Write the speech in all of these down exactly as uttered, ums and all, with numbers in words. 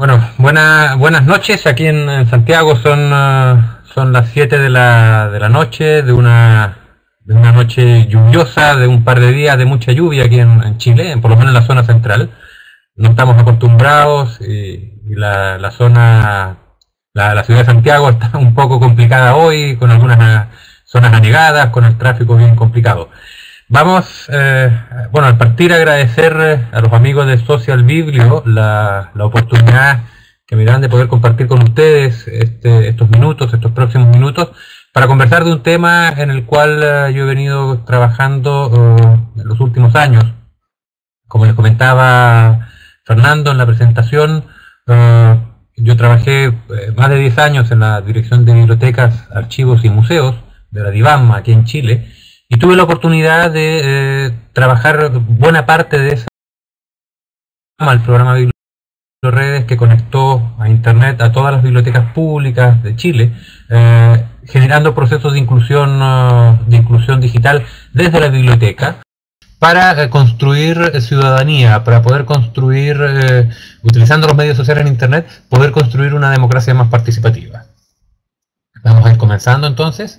Bueno, buena, buenas noches. Aquí en, en Santiago son, uh, son las siete de la, de la noche, de una, de una noche lluviosa, de un par de días de mucha lluvia aquí en, en Chile, por lo menos en la zona central. No estamos acostumbrados y, y la, la zona, la, la ciudad de Santiago está un poco complicada hoy, con algunas uh, zonas anegadas, con el tráfico bien complicado. Vamos, eh, bueno, al partir agradecer a los amigos de Social Biblio la, la oportunidad que me dan de poder compartir con ustedes este, estos minutos, estos próximos minutos, para conversar de un tema en el cual uh, yo he venido trabajando uh, en los últimos años. Como les comentaba Fernando en la presentación, uh, yo trabajé eh, más de diez años en la Dirección de Bibliotecas, Archivos y Museos de la DIVAM aquí en Chile. Y tuve la oportunidad de eh, trabajar buena parte de ese programa, el programa Biblioredes, que conectó a Internet a todas las bibliotecas públicas de Chile, eh, generando procesos de inclusión, uh, de inclusión digital desde la biblioteca, para eh, construir ciudadanía, para poder construir, eh, utilizando los medios sociales en Internet, poder construir una democracia más participativa. Vamos a ir comenzando entonces.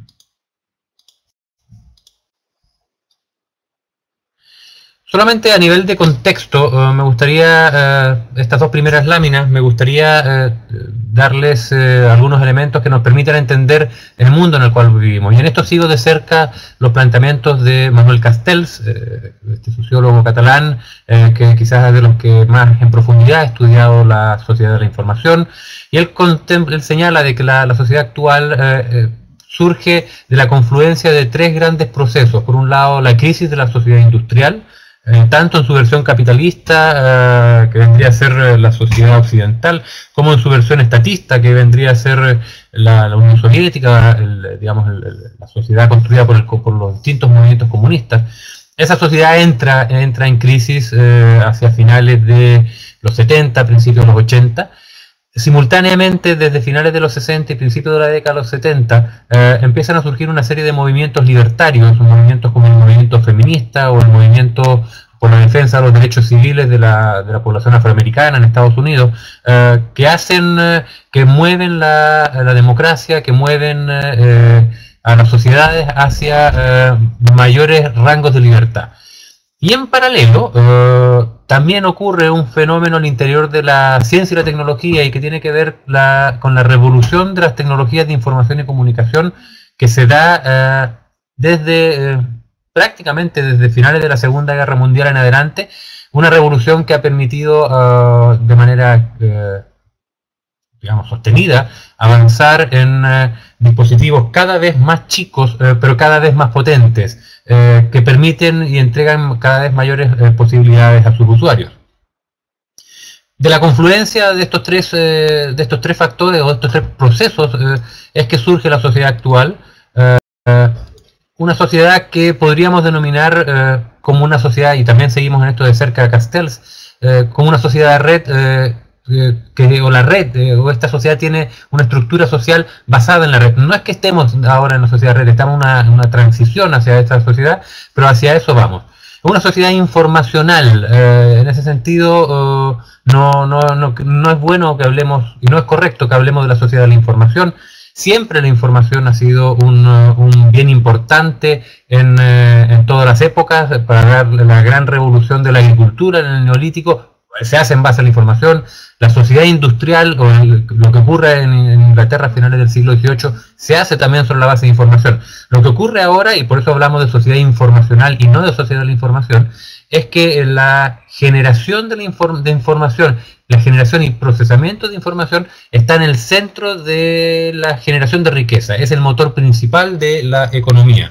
Solamente a nivel de contexto, uh, me gustaría, uh, estas dos primeras láminas, me gustaría uh, darles uh, algunos elementos que nos permitan entender el mundo en el cual vivimos. Y en esto sigo de cerca los planteamientos de Manuel Castells, uh, este sociólogo catalán, uh, que quizás es de los que más en profundidad ha estudiado la sociedad de la información. Y él, él señala de que la, la sociedad actual uh, uh, surge de la confluencia de tres grandes procesos. Por un lado, la crisis de la sociedad industrial, Eh, tanto en su versión capitalista, eh, que vendría a ser eh, la sociedad occidental, como en su versión estatista, que vendría a ser eh, la, la Unión Soviética, el, digamos, el, el, la sociedad construida por, el, por los distintos movimientos comunistas. Esa sociedad entra, entra en crisis eh, hacia finales de los setenta, principios de los ochenta. Simultáneamente, desde finales de los sesenta y principios de la década de los setenta, eh, empiezan a surgir una serie de movimientos libertarios, movimientos como el movimiento feminista o el movimiento por la defensa de los derechos civiles de la, de la población afroamericana en Estados Unidos, eh, que hacen, eh, que mueven la, la democracia, que mueven eh, a las sociedades hacia eh, mayores rangos de libertad. Y en paralelo, eh, también ocurre un fenómeno al interior de la ciencia y la tecnología y que tiene que ver la, con la revolución de las tecnologías de información y comunicación que se da eh, desde, eh, prácticamente desde finales de la Segunda Guerra Mundial en adelante, una revolución que ha permitido eh, de manera, eh, digamos, sostenida, avanzar en eh, dispositivos cada vez más chicos, eh, pero cada vez más potentes, eh, que permiten y entregan cada vez mayores eh, posibilidades a sus usuarios. De la confluencia de estos tres, eh, de estos tres factores o de estos tres procesos eh, es que surge la sociedad actual, eh, eh, una sociedad que podríamos denominar eh, como una sociedad, y también seguimos en esto de cerca a Castells, eh, como una sociedad de red, eh, que o la red eh, o esta sociedad tiene una estructura social basada en la red. No es que estemos ahora en la sociedad red, estamos en una, una transición hacia esta sociedad, pero hacia eso vamos. Una sociedad informacional, eh, en ese sentido uh, no, no, no, no es bueno que hablemos, y no es correcto que hablemos de la sociedad de la información. Siempre la información ha sido un, un bien importante en, eh, en todas las épocas, para dar la gran revolución de la agricultura en el Neolítico. Se hace en base a la información. La sociedad industrial, o el, lo que ocurre en, en Inglaterra a finales del siglo dieciocho, se hace también sobre la base de información. Lo que ocurre ahora, y por eso hablamos de sociedad informacional y no de sociedad de la información, es que la generación de, la inform de información, la generación y procesamiento de información está en el centro de la generación de riqueza. Es el motor principal de la economía.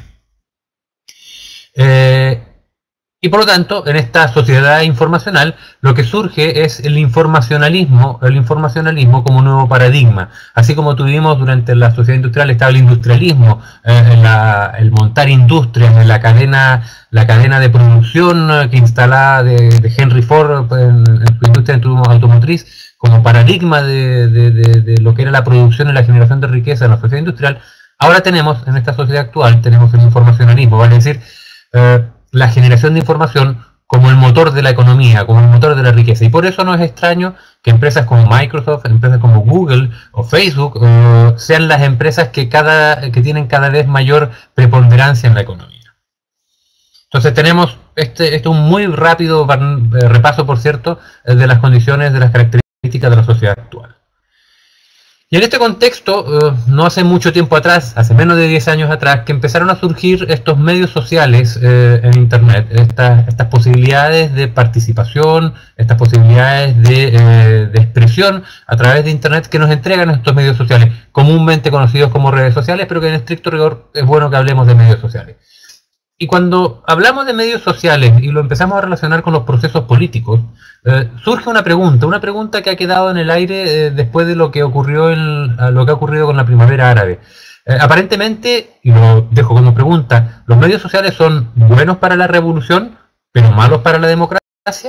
Eh, Y por lo tanto, en esta sociedad informacional, lo que surge es el informacionalismo, el informacionalismo como nuevo paradigma. Así como tuvimos durante la sociedad industrial, estaba el industrialismo, eh, la, el montar industrias, la cadena, la cadena de producción que instalaba de, de Henry Ford en, en su industria automotriz, como paradigma de, de, de, de lo que era la producción y la generación de riqueza en la sociedad industrial. Ahora tenemos, en esta sociedad actual, tenemos el informacionalismo, vale decir, eh, la generación de información como el motor de la economía, como el motor de la riqueza. Y por eso no es extraño que empresas como Microsoft, empresas como Google o Facebook eh, sean las empresas que, cada, que tienen cada vez mayor preponderancia en la economía. Entonces tenemos este, este un muy rápido repaso, por cierto, de las condiciones, de las características de la sociedad actual. Y en este contexto, eh, no hace mucho tiempo atrás, hace menos de diez años atrás, que empezaron a surgir estos medios sociales eh, en Internet, estas, estas posibilidades de participación, estas posibilidades de, eh, de expresión a través de Internet que nos entregan estos medios sociales, comúnmente conocidos como redes sociales, pero que en estricto rigor es bueno que hablemos de medios sociales. Y cuando hablamos de medios sociales y lo empezamos a relacionar con los procesos políticos, eh, surge una pregunta, una pregunta que ha quedado en el aire eh, después de lo que ocurrió en, lo que ha ocurrido con la primavera árabe. Eh, aparentemente, y lo dejo como pregunta, ¿los medios sociales son buenos para la revolución, pero malos para la democracia?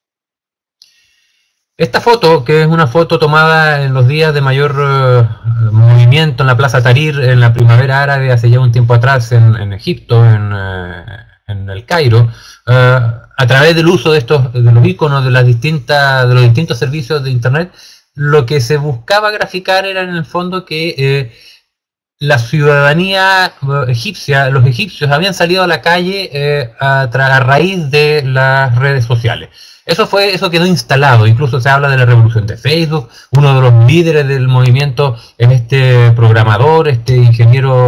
Esta foto, que es una foto tomada en los días de mayor uh, movimiento en la Plaza Tahrir, en la primavera árabe, hace ya un tiempo atrás en, en Egipto, en, uh, en el Cairo, uh, a través del uso de estos de los iconos de las distintas de los distintos servicios de Internet, lo que se buscaba graficar era en el fondo que eh, la ciudadanía uh, egipcia, los egipcios habían salido a la calle eh, a, a raíz de las redes sociales. Eso fue, eso quedó instalado, incluso se habla de la revolución de Facebook. Uno de los líderes del movimiento es este programador, este ingeniero,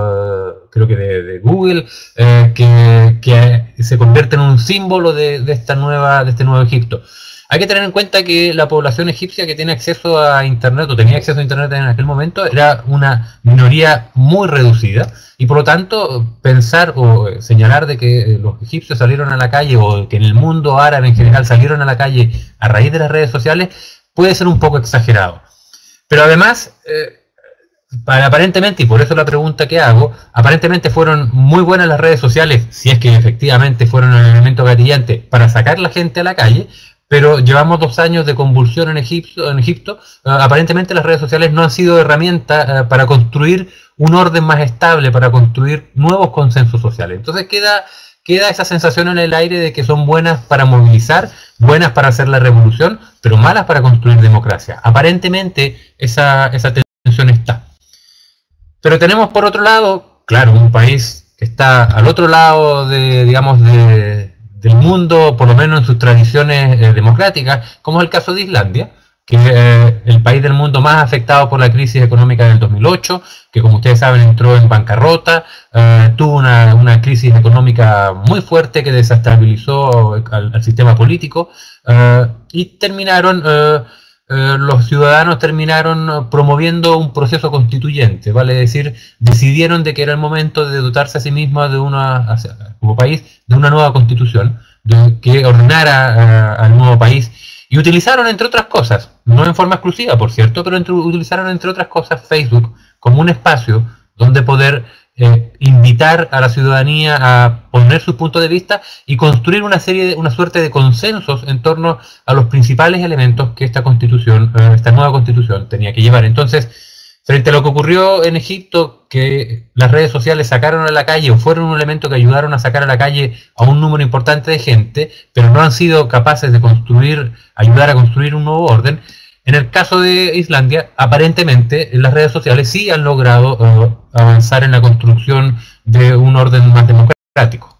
uh, creo que de, de Google, eh, que, que se convierte en un símbolo de, de, esta nueva, de este nuevo Egipto. Hay que tener en cuenta que la población egipcia que tiene acceso a Internet, o tenía acceso a Internet en aquel momento, era una minoría muy reducida, y por lo tanto pensar o señalar de que los egipcios salieron a la calle, o que en el mundo árabe en general salieron a la calle a raíz de las redes sociales, puede ser un poco exagerado. Pero además, eh, aparentemente, y por eso la pregunta que hago, aparentemente fueron muy buenas las redes sociales, si es que efectivamente fueron el elemento gatillante para sacar la gente a la calle. Pero llevamos dos años de convulsión en Egipto. En Egipto. Uh, aparentemente las redes sociales no han sido herramienta uh, para construir un orden más estable, para construir nuevos consensos sociales. Entonces queda, queda esa sensación en el aire de que son buenas para movilizar, buenas para hacer la revolución, pero malas para construir democracia. Aparentemente esa, esa tensión está. Pero tenemos por otro lado, claro, un país que está al otro lado de, digamos, de... del mundo, por lo menos en sus tradiciones eh, democráticas, como es el caso de Islandia, que es eh, el país del mundo más afectado por la crisis económica del dos mil ocho, que como ustedes saben entró en bancarrota, eh, tuvo una, una crisis económica muy fuerte que desestabilizó al, al sistema político, eh, y terminaron... Eh, Eh, los ciudadanos terminaron promoviendo un proceso constituyente, vale decir, decidieron de que era el momento de dotarse a sí mismos de una, como país, de una nueva constitución, de, que ordenara uh, al nuevo país, y utilizaron, entre otras cosas, no en forma exclusiva, por cierto, pero entre, utilizaron, entre otras cosas, Facebook como un espacio donde poder eh, invitar a la ciudadanía a poner su punto de vista y construir una serie de, una suerte de consensos en torno a los principales elementos que esta constitución, eh, esta nueva constitución tenía que llevar. Entonces, frente a lo que ocurrió en Egipto, que las redes sociales sacaron a la calle o fueron un elemento que ayudaron a sacar a la calle a un número importante de gente, pero no han sido capaces de construir, ayudar a construir un nuevo orden. En el caso de Islandia, aparentemente las redes sociales sí han logrado uh, avanzar en la construcción de un orden más democrático.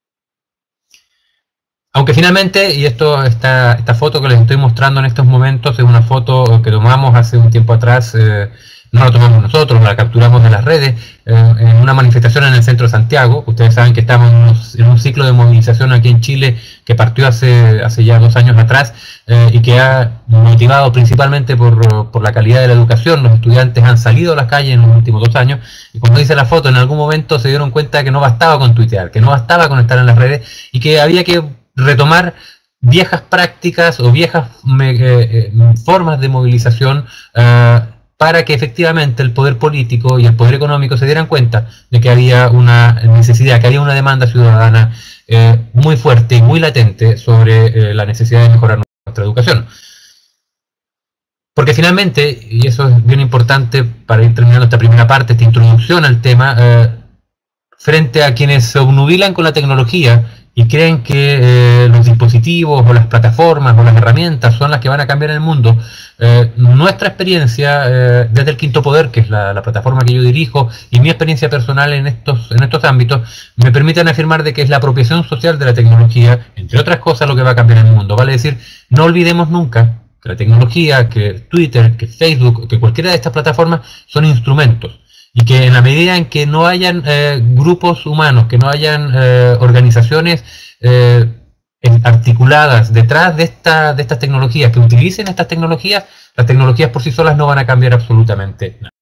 Aunque finalmente, y esto esta, esta foto que les estoy mostrando en estos momentos es una foto que tomamos hace un tiempo atrás, eh, no la tomamos nosotros, la capturamos de las redes, eh, en una manifestación en el centro de Santiago. Ustedes saben que estamos en un ciclo de movilización aquí en Chile que partió hace, hace ya dos años atrás, eh, y que ha motivado principalmente por, por la calidad de la educación. Los estudiantes han salido a las calles en los últimos dos años, y como dice la foto, en algún momento se dieron cuenta que no bastaba con tuitear, que no bastaba con estar en las redes, y que había que retomar viejas prácticas o viejas eh, eh, formas de movilización, eh, para que efectivamente el poder político y el poder económico se dieran cuenta de que había una necesidad, que había una demanda ciudadana eh, muy fuerte y muy latente sobre eh, la necesidad de mejorar nuestra educación. Porque finalmente, y eso es bien importante para ir terminando esta primera parte, esta introducción al tema, eh, frente a quienes se obnubilan con la tecnología, y creen que eh, los dispositivos o las plataformas o las herramientas son las que van a cambiar el mundo, eh, nuestra experiencia eh, desde el Quinto Poder, que es la, la plataforma que yo dirijo, y mi experiencia personal en estos, en estos ámbitos, me permiten afirmar de que es la apropiación social de la tecnología, entre otras cosas, lo que va a cambiar el mundo. Vale decir, no olvidemos nunca que la tecnología, que Twitter, que Facebook, que cualquiera de estas plataformas son instrumentos. Y que en la medida en que no hayan eh, grupos humanos, que no hayan eh, organizaciones eh, articuladas detrás de, esta, de estas tecnologías, que utilicen estas tecnologías, las tecnologías por sí solas no van a cambiar absolutamente nada.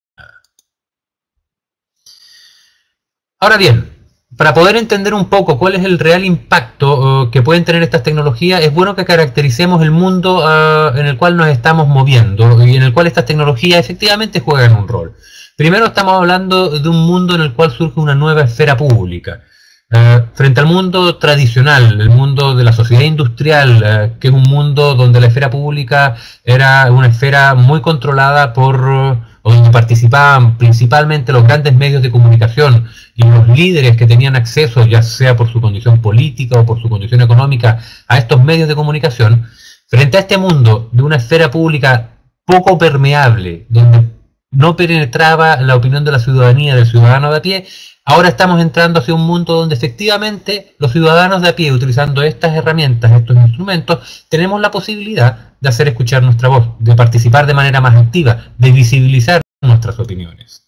Ahora bien, para poder entender un poco cuál es el real impacto uh, que pueden tener estas tecnologías, es bueno que caractericemos el mundo uh, en el cual nos estamos moviendo y en el cual estas tecnologías efectivamente juegan un rol. Primero estamos hablando de un mundo en el cual surge una nueva esfera pública. Uh, frente al mundo tradicional, el mundo de la sociedad industrial, uh, que es un mundo donde la esfera pública era una esfera muy controlada por, uh, o donde participaban principalmente los grandes medios de comunicación y los líderes que tenían acceso, ya sea por su condición política o por su condición económica, a estos medios de comunicación. Frente a este mundo de una esfera pública poco permeable, donde no penetraba la opinión de la ciudadanía, del ciudadano de a pie, ahora estamos entrando hacia un mundo donde efectivamente los ciudadanos de a pie, utilizando estas herramientas, estos instrumentos, tenemos la posibilidad de hacer escuchar nuestra voz, de participar de manera más activa, de visibilizar nuestras opiniones.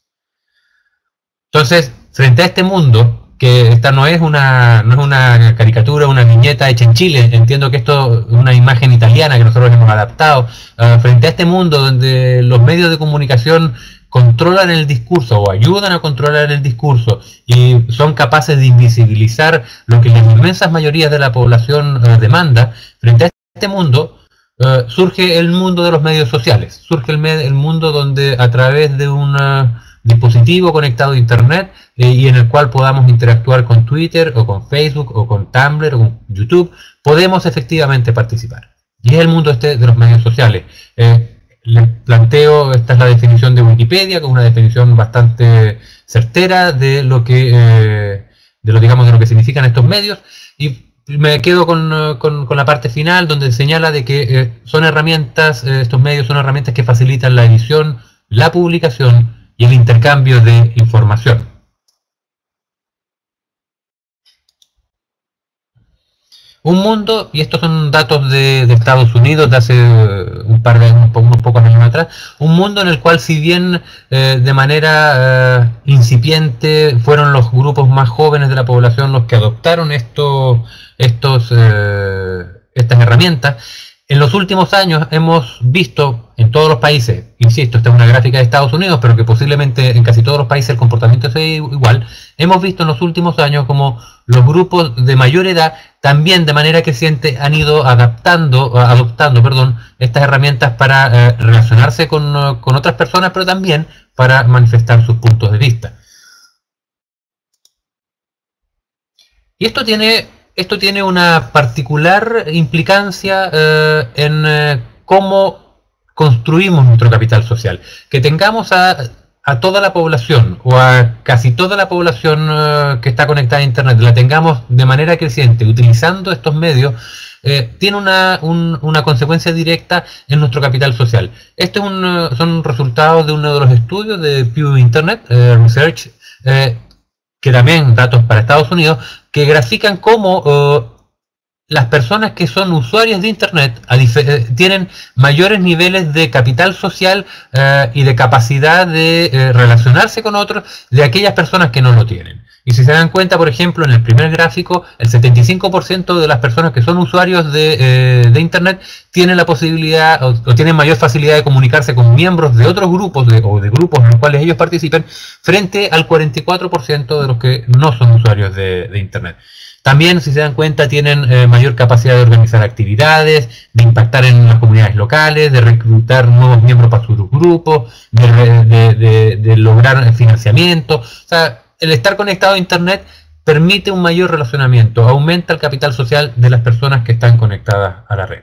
Entonces, frente a este mundo, que esta no es una, no es una caricatura, una viñeta hecha en Chile, entiendo que esto es una imagen italiana que nosotros hemos adaptado, uh, frente a este mundo donde los medios de comunicación controlan el discurso o ayudan a controlar el discurso y son capaces de invisibilizar lo que las inmensas mayorías de la población uh, demanda, frente a este mundo uh, surge el mundo de los medios sociales, surge el, el mundo donde a través de una dispositivo conectado a internet eh, y en el cual podamos interactuar con Twitter o con Facebook o con Tumblr o con YouTube, podemos efectivamente participar. Y es el mundo este de los medios sociales. Eh, les planteo, esta es la definición de Wikipedia, que es una definición bastante certera de lo que, eh, de lo, digamos, de lo que significan estos medios, y me quedo con, con, con la parte final donde señala de que eh, son herramientas, eh, estos medios son herramientas que facilitan la edición, la publicación y el intercambio de información. Un mundo, y estos son datos de, de Estados Unidos de hace un par de años, unos pocos años atrás, un mundo en el cual, si bien eh, de manera eh, incipiente fueron los grupos más jóvenes de la población los que adoptaron estos, estos, eh, estas herramientas, en los últimos años hemos visto en todos los países, insisto, esta es una gráfica de Estados Unidos, pero que posiblemente en casi todos los países el comportamiento sea igual, hemos visto en los últimos años como los grupos de mayor edad también de manera creciente han ido adaptando, adoptando perdón, estas herramientas para eh, relacionarse con, con otras personas, pero también para manifestar sus puntos de vista. Y esto tiene... Esto tiene una particular implicancia eh, en eh, cómo construimos nuestro capital social. Que tengamos a, a toda la población o a casi toda la población eh, que está conectada a Internet, la tengamos de manera creciente utilizando estos medios, eh, tiene una, un, una consecuencia directa en nuestro capital social. Estos es un, son resultados de uno de los estudios de Pew Internet eh, Research, eh, que también datos para Estados Unidos, que grafican cómo uh, las personas que son usuarios de Internet eh, tienen mayores niveles de capital social uh, y de capacidad de eh, relacionarse con otros de aquellas personas que no lo tienen. Y si se dan cuenta, por ejemplo, en el primer gráfico, el setenta y cinco por ciento de las personas que son usuarios de, eh, de Internet tienen la posibilidad o, o tienen mayor facilidad de comunicarse con miembros de otros grupos de, o de grupos en los cuales ellos participen, frente al cuarenta y cuatro por ciento de los que no son usuarios de, de Internet. También, si se dan cuenta, tienen eh, mayor capacidad de organizar actividades, de impactar en las comunidades locales, de reclutar nuevos miembros para sus grupos, de, de, de, de lograr financiamiento. O sea, el estar conectado a Internet permite un mayor relacionamiento, aumenta el capital social de las personas que están conectadas a la red.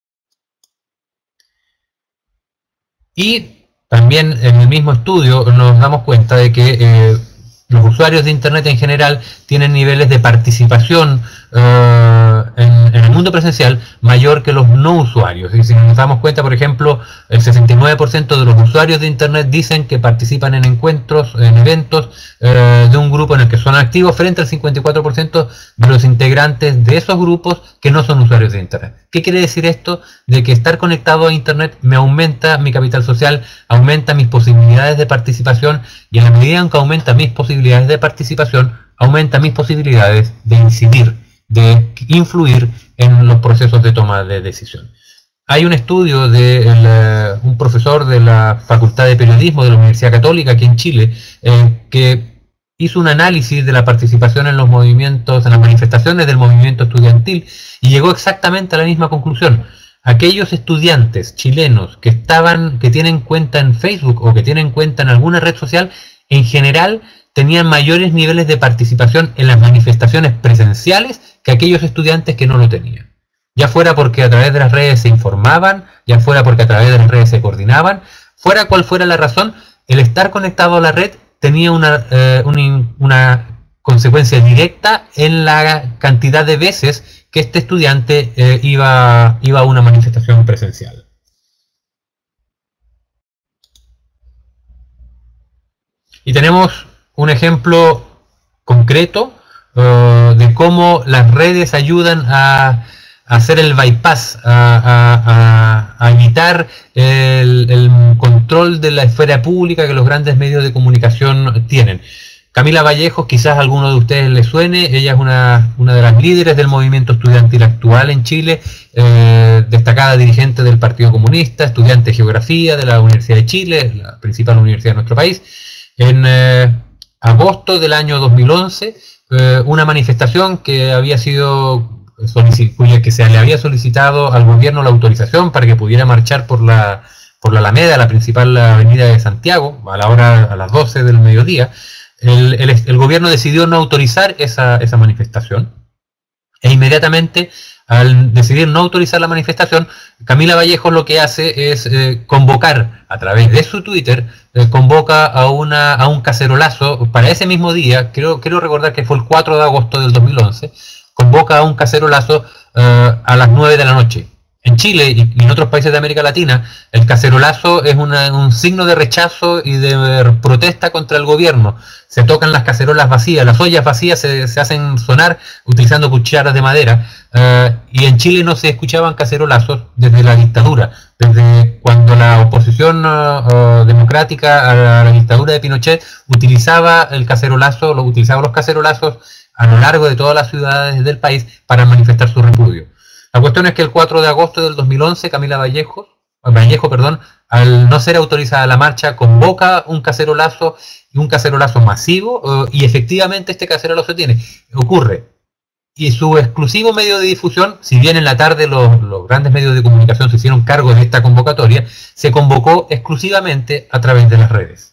Y también en el mismo estudio nos damos cuenta de que eh, los usuarios de Internet en general tienen niveles de participación uh, en, en el mundo presencial mayor que los no usuarios. Y si nos damos cuenta, por ejemplo, el sesenta y nueve por ciento de los usuarios de Internet dicen que participan en encuentros, en eventos uh, de un grupo en el que son activos, frente al cincuenta y cuatro por ciento de los integrantes de esos grupos que no son usuarios de Internet. ¿Qué quiere decir esto? De que estar conectado a Internet me aumenta mi capital social, aumenta mis posibilidades de participación, y en la medida en que aumenta mis posibilidades de participación, aumenta mis posibilidades de incidir, de influir en los procesos de toma de decisión. Hay un estudio de el, uh, un profesor de la Facultad de Periodismo de la Universidad Católica aquí en Chile, eh, que hizo un análisis de la participación en los movimientos, en las manifestaciones del movimiento estudiantil, y llegó exactamente a la misma conclusión. Aquellos estudiantes chilenos que estaban, que tienen cuenta en Facebook o que tienen cuenta en alguna red social, en general tenían mayores niveles de participación en las manifestaciones presenciales que aquellos estudiantes que no lo tenían. Ya fuera porque a través de las redes se informaban, ya fuera porque a través de las redes se coordinaban, fuera cual fuera la razón, el estar conectado a la red tenía una, eh, una, una consecuencia directa en la cantidad de veces que este estudiante eh, iba, iba a una manifestación presencial. Y tenemos un ejemplo concreto uh, de cómo las redes ayudan a, a hacer el bypass, a, a, a, a evitar el, el control de la esfera pública que los grandes medios de comunicación tienen. Camila Vallejos, quizás a alguno de ustedes le suene, ella es una, una de las líderes del movimiento estudiantil actual en Chile, eh, destacada dirigente del Partido Comunista, estudiante de Geografía de la Universidad de Chile, la principal universidad de nuestro país. En eh, agosto del año dos mil once, eh, una manifestación que había sido cuya que se le había solicitado al gobierno la autorización para que pudiera marchar por la, por la Alameda, la principal avenida de Santiago, a la hora, a las doce del mediodía. El, el, el gobierno decidió no autorizar esa, esa manifestación, e inmediatamente al decidir no autorizar la manifestación, Camila Vallejos lo que hace es eh, convocar a través de su Twitter, eh, convoca a, una, a un cacerolazo para ese mismo día, creo, quiero recordar que fue el cuatro de agosto del dos mil once, convoca a un cacerolazo eh, a las nueve de la noche. En Chile y en otros países de América Latina, el cacerolazo es una, un signo de rechazo y de protesta contra el gobierno. Se tocan las cacerolas vacías, las ollas vacías se, se hacen sonar utilizando cucharas de madera. Uh, y en Chile no se escuchaban cacerolazos desde la dictadura, desde cuando la oposición uh, uh, democrática a la dictadura de Pinochet utilizaba el cacerolazo, lo utilizaba los cacerolazos a lo largo de todas las ciudades del país para manifestar su repudio. La cuestión es que el cuatro de agosto del dos mil once, Camila Vallejo, Vallejo perdón, al no ser autorizada la marcha, convoca un cacerolazo, un cacerolazo masivo, uh, y efectivamente este cacerolazo tiene, ocurre. Y su exclusivo medio de difusión, si bien en la tarde los, los grandes medios de comunicación se hicieron cargo de esta convocatoria, se convocó exclusivamente a través de las redes.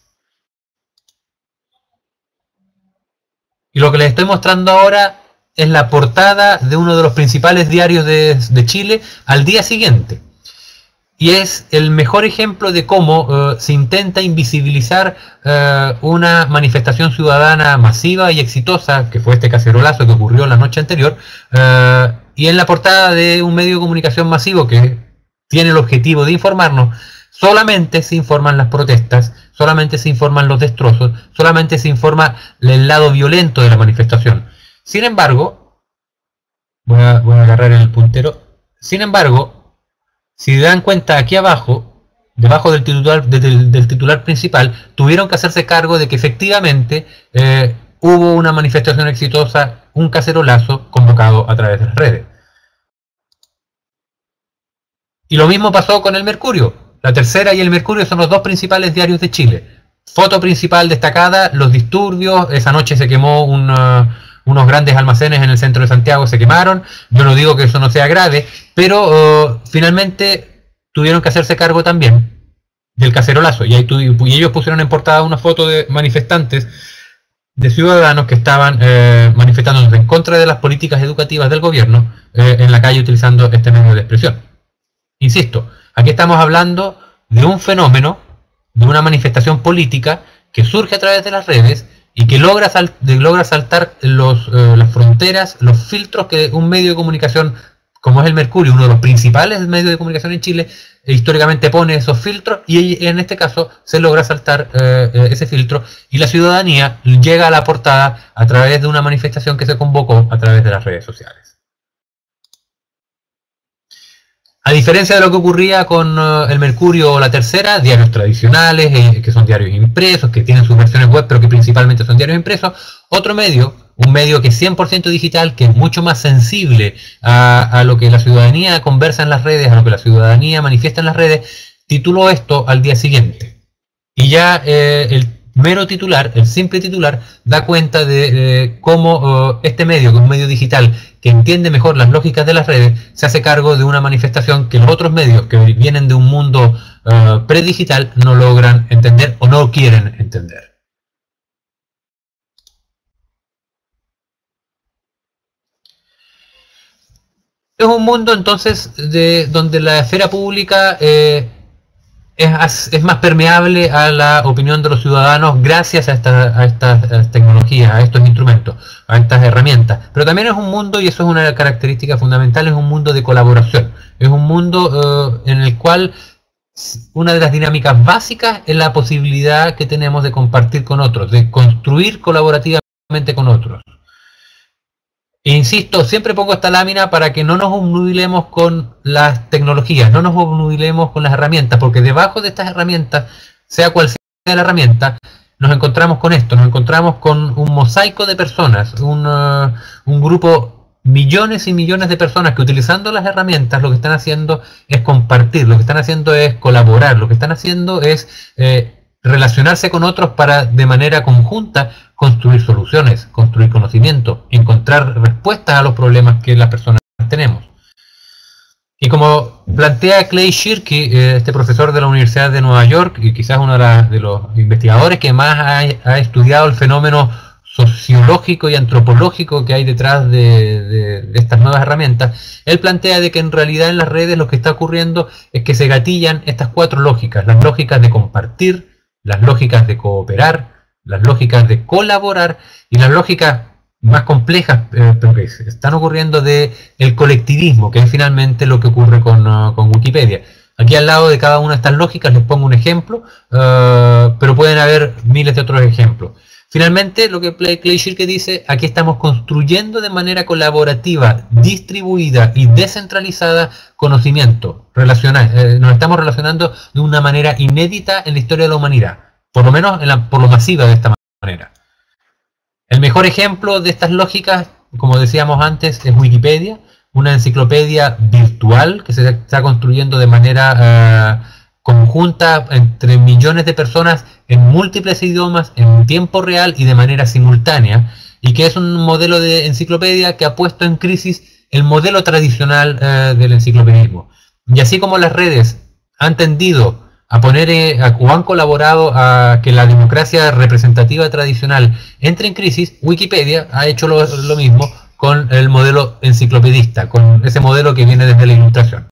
Y lo que les estoy mostrando ahora es la portada de uno de los principales diarios de, de Chile al día siguiente. Y es el mejor ejemplo de cómo uh, se intenta invisibilizar uh, una manifestación ciudadana masiva y exitosa, que fue este cacerolazo que ocurrió la noche anterior, uh, y en la portada de un medio de comunicación masivo que tiene el objetivo de informarnos, solamente se informan las protestas, solamente se informan los destrozos, solamente se informa el lado violento de la manifestación. Sin embargo, voy a, voy a agarrar el puntero, sin embargo, si dan cuenta aquí abajo, debajo del titular, del, del titular principal, tuvieron que hacerse cargo de que efectivamente eh, hubo una manifestación exitosa, un cacerolazo convocado a través de las redes. Y lo mismo pasó con el Mercurio. La Tercera y el Mercurio son los dos principales diarios de Chile. Foto principal destacada, los disturbios, esa noche se quemó una... unos grandes almacenes en el centro de Santiago se quemaron. Yo no digo que eso no sea grave, pero uh, finalmente tuvieron que hacerse cargo también del cacerolazo. Y, ahí tu, y ellos pusieron en portada una foto de manifestantes, de ciudadanos que estaban eh, manifestándose en contra de las políticas educativas del gobierno eh, en la calle utilizando este medio de expresión. Insisto, aquí estamos hablando de un fenómeno, de una manifestación política que surge a través de las redes y que logra, sal, logra saltar los, eh, las fronteras, los filtros que un medio de comunicación, como es el Mercurio, uno de los principales medios de comunicación en Chile, eh, históricamente pone esos filtros, y en este caso se logra saltar eh, ese filtro, y la ciudadanía llega a la portada a través de una manifestación que se convocó a través de las redes sociales. A diferencia de lo que ocurría con uh, el Mercurio o la Tercera, diarios tradicionales, eh, que son diarios impresos, que tienen sus versiones web, pero que principalmente son diarios impresos, otro medio, un medio que es cien por ciento digital, que es mucho más sensible a, a lo que la ciudadanía conversa en las redes, a lo que la ciudadanía manifiesta en las redes, tituló esto al día siguiente. Y ya eh, el mero titular, el simple titular, da cuenta de eh, cómo uh, este medio, que es un medio digital, que entiende mejor las lógicas de las redes, se hace cargo de una manifestación que los otros medios que vienen de un mundo uh, predigital no logran entender o no quieren entender. Es un mundo entonces de, donde la esfera pública eh, es, es más permeable a la opinión de los ciudadanos gracias a, esta, a estas tecnologías, a estos instrumentos, a estas herramientas. Pero también es un mundo, y eso es una característica fundamental, es un mundo de colaboración. Es un mundo eh, en el cual una de las dinámicas básicas es la posibilidad que tenemos de compartir con otros, de construir colaborativamente con otros. E insisto, siempre pongo esta lámina para que no nos obnubilemos con las tecnologías, no nos obnubilemos con las herramientas, porque debajo de estas herramientas, sea cual sea la herramienta, nos encontramos con esto, nos encontramos con un mosaico de personas, un, uh, un grupo, millones y millones de personas que utilizando las herramientas lo que están haciendo es compartir, lo que están haciendo es colaborar, lo que están haciendo es eh, relacionarse con otros para de manera conjunta construir soluciones, construir conocimiento, encontrar respuestas a los problemas que las personas tenemos. Y como plantea Clay Shirky, este profesor de la Universidad de Nueva York, y quizás uno de, la, de los investigadores que más ha, ha estudiado el fenómeno sociológico y antropológico que hay detrás de, de, de estas nuevas herramientas, él plantea de que en realidad en las redes lo que está ocurriendo es que se gatillan estas cuatro lógicas, las lógicas de compartir, las lógicas de cooperar, las lógicas de colaborar y las lógicas más complejas, eh, pero que están ocurriendo de el colectivismo, que es finalmente lo que ocurre con, uh, con Wikipedia. Aquí al lado de cada una de estas lógicas les pongo un ejemplo, uh, pero pueden haber miles de otros ejemplos. Finalmente, lo que Clay Shirky dice, aquí estamos construyendo de manera colaborativa, distribuida y descentralizada conocimiento. Relaciona, eh, nos estamos relacionando de una manera inédita en la historia de la humanidad, por lo menos en la, por lo masiva de esta manera. El mejor ejemplo de estas lógicas, como decíamos antes, es Wikipedia, una enciclopedia virtual que se está construyendo de manera uh, conjunta entre millones de personas en múltiples idiomas, en tiempo real y de manera simultánea, y que es un modelo de enciclopedia que ha puesto en crisis el modelo tradicional uh, del enciclopedismo. Y así como las redes han tendido a poner eh, a, o han colaborado a que la democracia representativa tradicional entre en crisis, Wikipedia ha hecho lo, lo mismo con el modelo enciclopedista, con ese modelo que viene desde la Ilustración.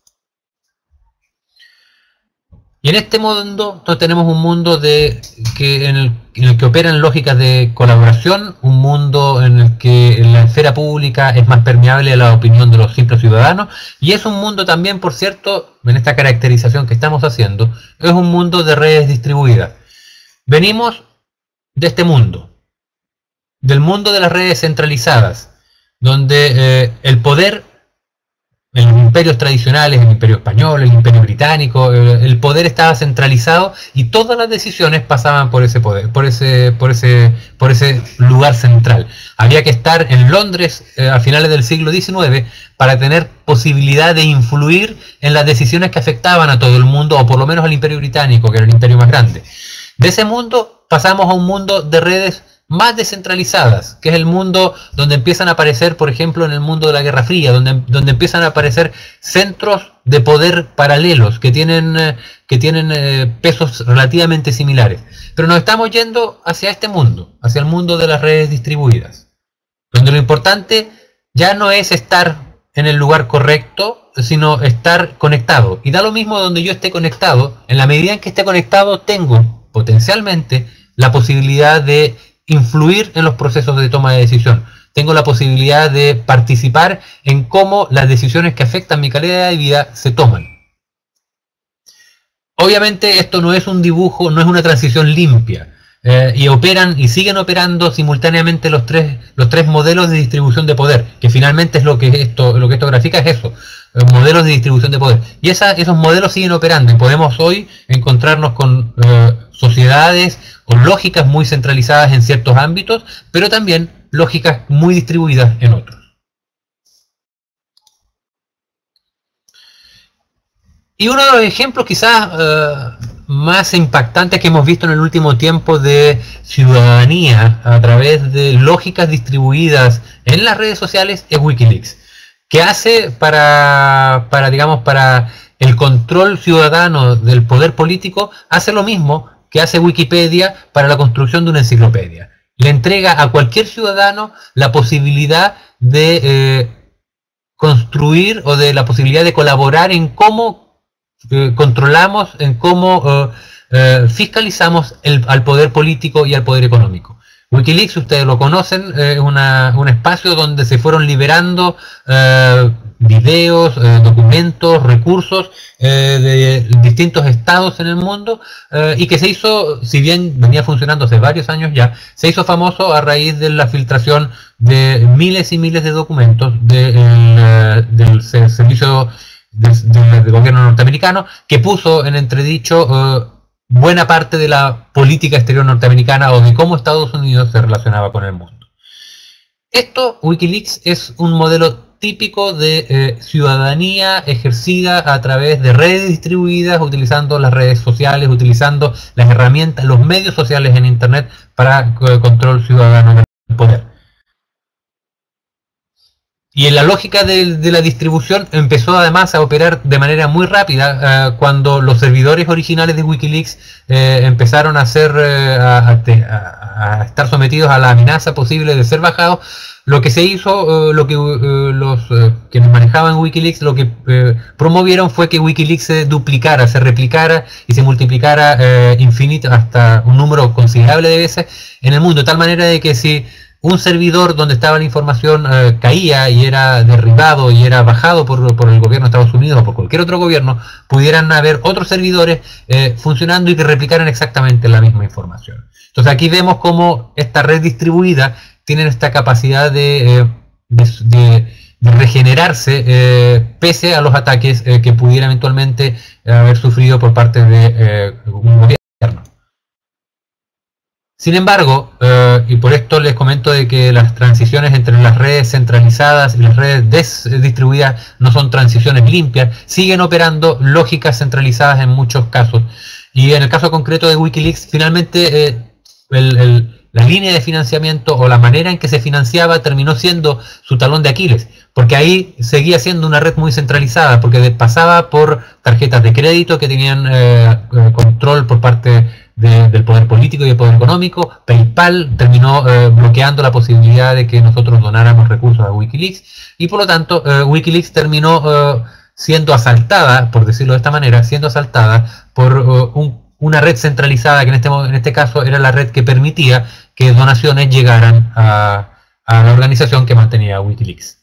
Y en este mundo tenemos un mundo de, que, en, el, en el que operan lógicas de colaboración, un mundo en el que la esfera pública es más permeable a la opinión de los simples ciudadanos, y es un mundo también, por cierto, en esta caracterización que estamos haciendo, es un mundo de redes distribuidas. Venimos de este mundo, del mundo de las redes centralizadas, donde eh, el poder, en los imperios tradicionales, el imperio español, el imperio británico, el poder estaba centralizado y todas las decisiones pasaban por ese poder, por ese, por ese, por ese lugar central. Había que estar en Londres eh, a finales del siglo diecinueve para tener posibilidad de influir en las decisiones que afectaban a todo el mundo, o por lo menos al imperio británico, que era el imperio más grande. De ese mundo pasamos a un mundo de redes más descentralizadas, que es el mundo donde empiezan a aparecer, por ejemplo, en el mundo de la Guerra Fría, donde, donde empiezan a aparecer centros de poder paralelos que tienen, eh, que tienen eh, pesos relativamente similares. Pero nos estamos yendo hacia este mundo, hacia el mundo de las redes distribuidas, donde lo importante ya no es estar en el lugar correcto, sino estar conectado. Y da lo mismo donde yo esté conectado, en la medida en que esté conectado tengo potencialmente la posibilidad de influir en los procesos de toma de decisión. Tengo la posibilidad de participar en cómo las decisiones que afectan mi calidad de vida se toman. Obviamente esto no es un dibujo, no es una transición limpia. Eh, y operan y siguen operando simultáneamente los tres, los tres modelos de distribución de poder, que finalmente es lo que esto, lo que esto grafica es eso, eh, modelos de distribución de poder. Y esa, esos modelos siguen operando y podemos hoy encontrarnos con eh, sociedades o lógicas muy centralizadas en ciertos ámbitos, pero también lógicas muy distribuidas en otros. Y uno de los ejemplos quizás eh, más impactantes que hemos visto en el último tiempo de ciudadanía a través de lógicas distribuidas en las redes sociales es Wikileaks. ¿Qué hace para, para, digamos, para el control ciudadano del poder político? Hace lo mismo que hace Wikipedia para la construcción de una enciclopedia. Le entrega a cualquier ciudadano la posibilidad de eh, construir o de la posibilidad de colaborar en cómo Eh, controlamos, en cómo eh, eh, fiscalizamos el, al poder político y al poder económico. Wikileaks, ustedes lo conocen, es eh, una, un espacio donde se fueron liberando eh, videos, eh, documentos, recursos eh, de distintos estados en el mundo eh, y que se hizo, si bien venía funcionando hace varios años ya, se hizo famoso a raíz de la filtración de miles y miles de documentos de, el, del servicio Del, del gobierno norteamericano, que puso en entredicho uh, buena parte de la política exterior norteamericana o de cómo Estados Unidos se relacionaba con el mundo. Esto, Wikileaks, es un modelo típico de eh, ciudadanía ejercida a través de redes distribuidas, utilizando las redes sociales, utilizando las herramientas, los medios sociales en Internet para eh, control ciudadano del poder. Y en la lógica de, de la distribución empezó además a operar de manera muy rápida eh, cuando los servidores originales de Wikileaks eh, empezaron a, ser, eh, a, a, a estar sometidos a la amenaza posible de ser bajados. Lo que se hizo, eh, lo que eh, los eh, quienes manejaban Wikileaks, lo que eh, promovieron fue que Wikileaks se duplicara, se replicara y se multiplicara eh, infinito hasta un número considerable de veces en el mundo, de tal manera de que si un servidor donde estaba la información eh, caía y era derribado y era bajado por, por el gobierno de Estados Unidos o por cualquier otro gobierno, pudieran haber otros servidores eh, funcionando y que replicaran exactamente la misma información. Entonces aquí vemos cómo esta red distribuida tiene esta capacidad de, eh, de, de, de regenerarse eh, pese a los ataques eh, que pudiera eventualmente haber sufrido por parte de eh, un gobierno. Sin embargo, eh, y por esto les comento de que las transiciones entre las redes centralizadas y las redes distribuidas no son transiciones limpias, siguen operando lógicas centralizadas en muchos casos. Y en el caso concreto de Wikileaks, finalmente eh, el, el, la línea de financiamiento o la manera en que se financiaba terminó siendo su talón de Aquiles, porque ahí seguía siendo una red muy centralizada, porque pasaba por tarjetas de crédito que tenían eh, control por parte De, del poder político y del poder económico. PayPal terminó eh, bloqueando la posibilidad de que nosotros donáramos recursos a Wikileaks y por lo tanto eh, Wikileaks terminó eh, siendo asaltada, por decirlo de esta manera, siendo asaltada por uh, un, una red centralizada que en este, en este caso era la red que permitía que donaciones llegaran a, a la organización que mantenía Wikileaks.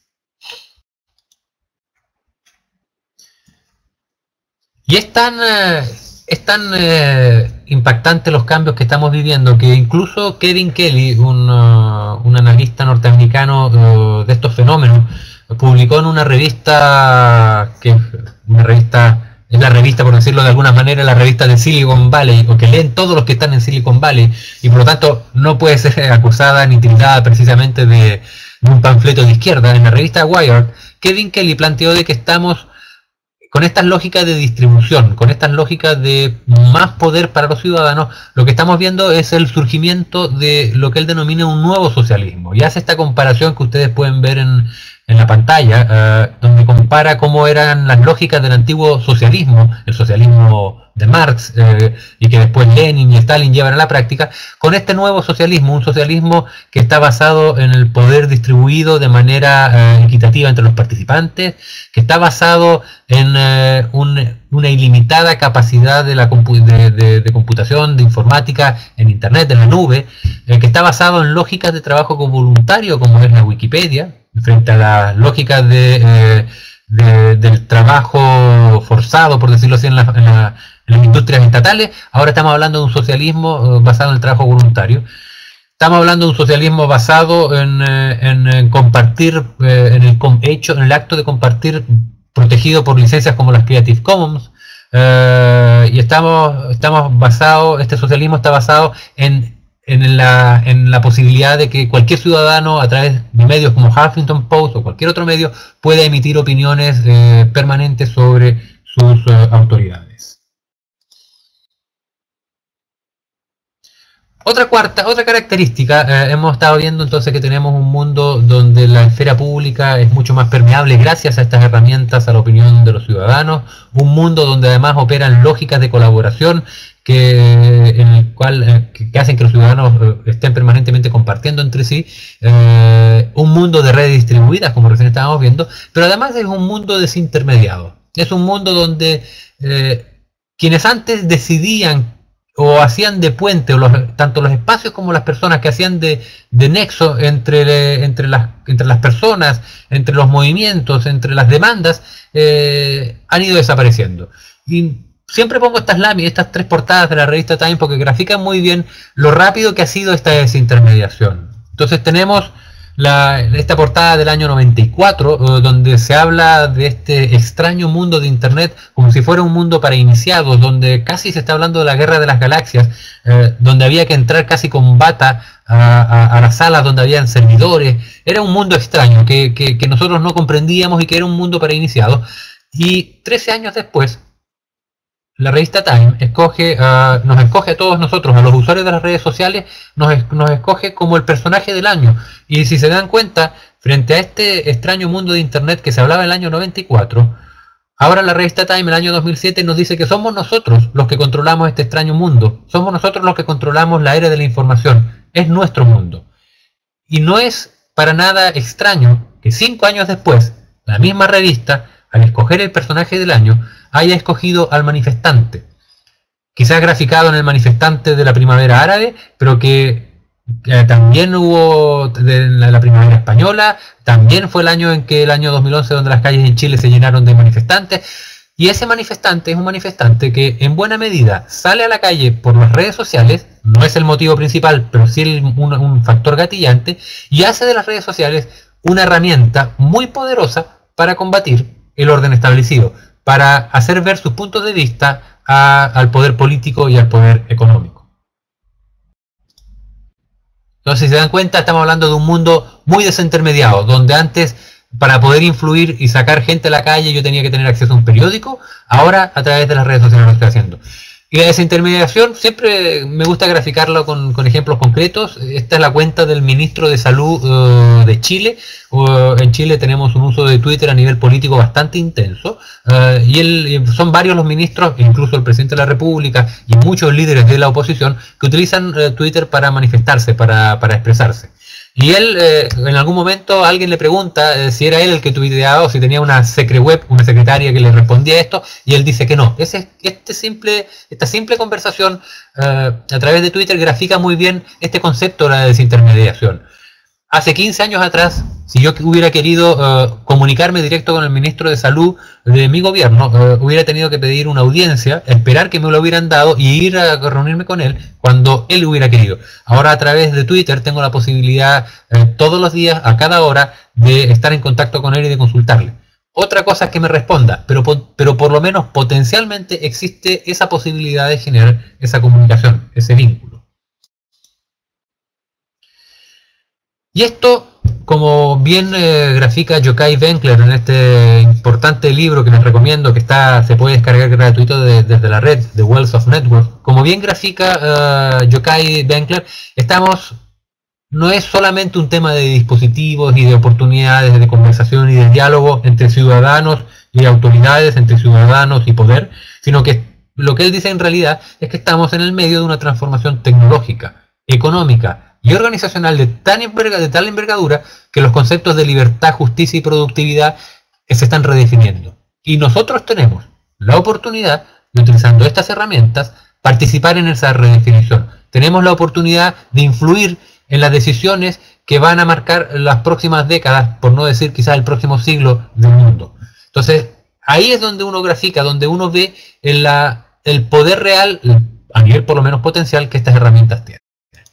Y es tan, eh, es tan eh, impactante los cambios que estamos viviendo que incluso Kevin Kelly, un, uh, un analista norteamericano uh, de estos fenómenos, publicó en una revista, que una revista, es la revista, por decirlo de alguna manera, la revista de Silicon Valley, o que leen todos los que están en Silicon Valley, y por lo tanto no puede ser acusada ni tildada precisamente de, de un panfleto de izquierda. En la revista Wired, Kevin Kelly planteó de que estamos con estas lógicas de distribución, con estas lógicas de más poder para los ciudadanos. Lo que estamos viendo es el surgimiento de lo que él denomina un nuevo socialismo. Y hace esta comparación que ustedes pueden ver en, en la pantalla, uh, donde compara cómo eran las lógicas del antiguo socialismo, el socialismo de Marx eh, y que después Lenin y Stalin llevan a la práctica, con este nuevo socialismo, un socialismo que está basado en el poder distribuido de manera eh, equitativa entre los participantes, que está basado en eh, un, una ilimitada capacidad de, la compu de, de, de computación, de informática, en Internet, en la nube, eh, que está basado en lógicas de trabajo voluntario, como es la Wikipedia, frente a las lógicas de... Eh, De, del trabajo forzado, por decirlo así, en, la, en, la, en las industrias estatales. Ahora estamos hablando de un socialismo eh, basado en el trabajo voluntario. Estamos hablando de un socialismo basado en, eh, en, en compartir, eh, en el hecho, en el acto de compartir, protegido por licencias como las Creative Commons. Eh, y estamos, estamos basados, este socialismo está basado en En la, en la posibilidad de que cualquier ciudadano a través de medios como Huffington Post o cualquier otro medio pueda emitir opiniones eh, permanentes sobre sus eh, autoridades. Otra cuarta, otra característica, eh, hemos estado viendo entonces que tenemos un mundo donde la esfera pública es mucho más permeable gracias a estas herramientas a la opinión de los ciudadanos, un mundo donde además operan lógicas de colaboración que, en el cual, eh, que hacen que los ciudadanos eh, estén permanentemente compartiendo entre sí, eh, un mundo de redes distribuidas, como recién estábamos viendo, pero además es un mundo desintermediado, es un mundo donde eh, quienes antes decidían o hacían de puente, o los, tanto los espacios como las personas que hacían de, de nexo entre, entre, las, entre las personas, entre los movimientos, entre las demandas, eh, han ido desapareciendo. Y siempre pongo estas láminas, estas tres portadas de la revista Time, porque grafican muy bien lo rápido que ha sido esta desintermediación. Entonces tenemos la, esta portada del año noventa y cuatro, eh, donde se habla de este extraño mundo de Internet como si fuera un mundo para iniciados, donde casi se está hablando de la guerra de las galaxias, eh, donde había que entrar casi con bata a, a, a las salas donde habían servidores. Era un mundo extraño que, que, que nosotros no comprendíamos y que era un mundo para iniciados. Y trece años después, la revista Time escoge, uh, nos escoge a todos nosotros, a los usuarios de las redes sociales, nos, es, nos escoge como el personaje del año. Y si se dan cuenta, frente a este extraño mundo de Internet que se hablaba en el año noventa y cuatro, ahora la revista Time en el año dos mil siete nos dice que somos nosotros los que controlamos este extraño mundo. Somos nosotros los que controlamos la era de la información. Es nuestro mundo. Y no es para nada extraño que cinco años después, la misma revista, al escoger el personaje del año, haya escogido al manifestante, quizás graficado en el manifestante de la primavera árabe, pero que eh, también hubo de la, la primavera española, también fue el año en que el año dos mil once donde las calles en Chile se llenaron de manifestantes, y ese manifestante es un manifestante que en buena medida sale a la calle por las redes sociales, no es el motivo principal, pero sí el, un, un factor gatillante, y hace de las redes sociales una herramienta muy poderosa para combatir el orden establecido, para hacer ver sus puntos de vista a, al poder político y al poder económico. Entonces, si se dan cuenta, estamos hablando de un mundo muy desintermediado, donde antes, para poder influir y sacar gente a la calle, yo tenía que tener acceso a un periódico, ahora a través de las redes sociales lo estoy haciendo. Y la desintermediación siempre me gusta graficarlo con, con ejemplos concretos. Esta es la cuenta del ministro de Salud uh, de Chile. Uh, en Chile tenemos un uso de Twitter a nivel político bastante intenso. Uh, y él, son varios los ministros, incluso el presidente de la República y muchos líderes de la oposición, que utilizan uh, Twitter para manifestarse, para, para expresarse. Y él, eh, en algún momento, alguien le pregunta eh, si era él el que tuiteaba o si tenía una secre web, una secretaria que le respondía esto, y él dice que no. Ese, este simple, esta simple conversación eh, a través de Twitter grafica muy bien este concepto de la desintermediación. Hace quince años atrás, si yo hubiera querido uh, comunicarme directo con el ministro de Salud de mi gobierno, uh, hubiera tenido que pedir una audiencia, esperar que me lo hubieran dado y ir a reunirme con él cuando él hubiera querido. Ahora a través de Twitter tengo la posibilidad uh, todos los días, a cada hora, de estar en contacto con él y de consultarle. Otra cosa es que me responda, pero, pero por lo menos potencialmente existe esa posibilidad de generar esa comunicación, ese vínculo. Y esto, como bien eh, grafica Yochai Benkler en este importante libro que les recomiendo, que está se puede descargar gratuito de, desde la red de Wells of Network, como bien grafica uh, Yochai Benkler, estamos, no es solamente un tema de dispositivos y de oportunidades de conversación y de diálogo entre ciudadanos y autoridades, entre ciudadanos y poder, sino que lo que él dice en realidad es que estamos en el medio de una transformación tecnológica, económica y organizacional de, tan enverga, de tal envergadura que los conceptos de libertad, justicia y productividad se están redefiniendo. Y nosotros tenemos la oportunidad de, utilizando estas herramientas, participar en esa redefinición. Tenemos la oportunidad de influir en las decisiones que van a marcar las próximas décadas, por no decir quizás el próximo siglo del mundo. Entonces, ahí es donde uno grafica, donde uno ve en la, el poder real, a nivel por lo menos potencial, que estas herramientas tienen.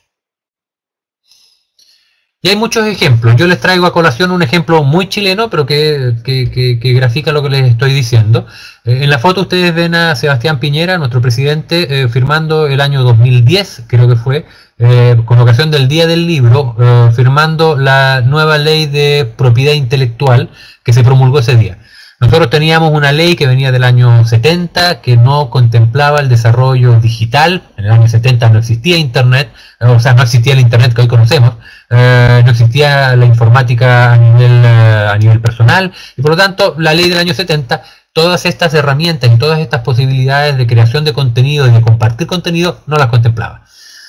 Y hay muchos ejemplos. Yo les traigo a colación un ejemplo muy chileno, pero que, que, que, que grafica lo que les estoy diciendo. Eh, en la foto ustedes ven a Sebastián Piñera, nuestro presidente, eh, firmando el año dos mil diez, creo que fue, eh, con ocasión del Día del Libro, eh, firmando la nueva ley de propiedad intelectual que se promulgó ese día. Nosotros teníamos una ley que venía del año setenta, que no contemplaba el desarrollo digital. En el año setenta no existía Internet, o sea, no existía el Internet que hoy conocemos, eh, no existía la informática a nivel, eh, a nivel personal, y por lo tanto, la ley del año setenta, todas estas herramientas y todas estas posibilidades de creación de contenido y de compartir contenido no las contemplaba.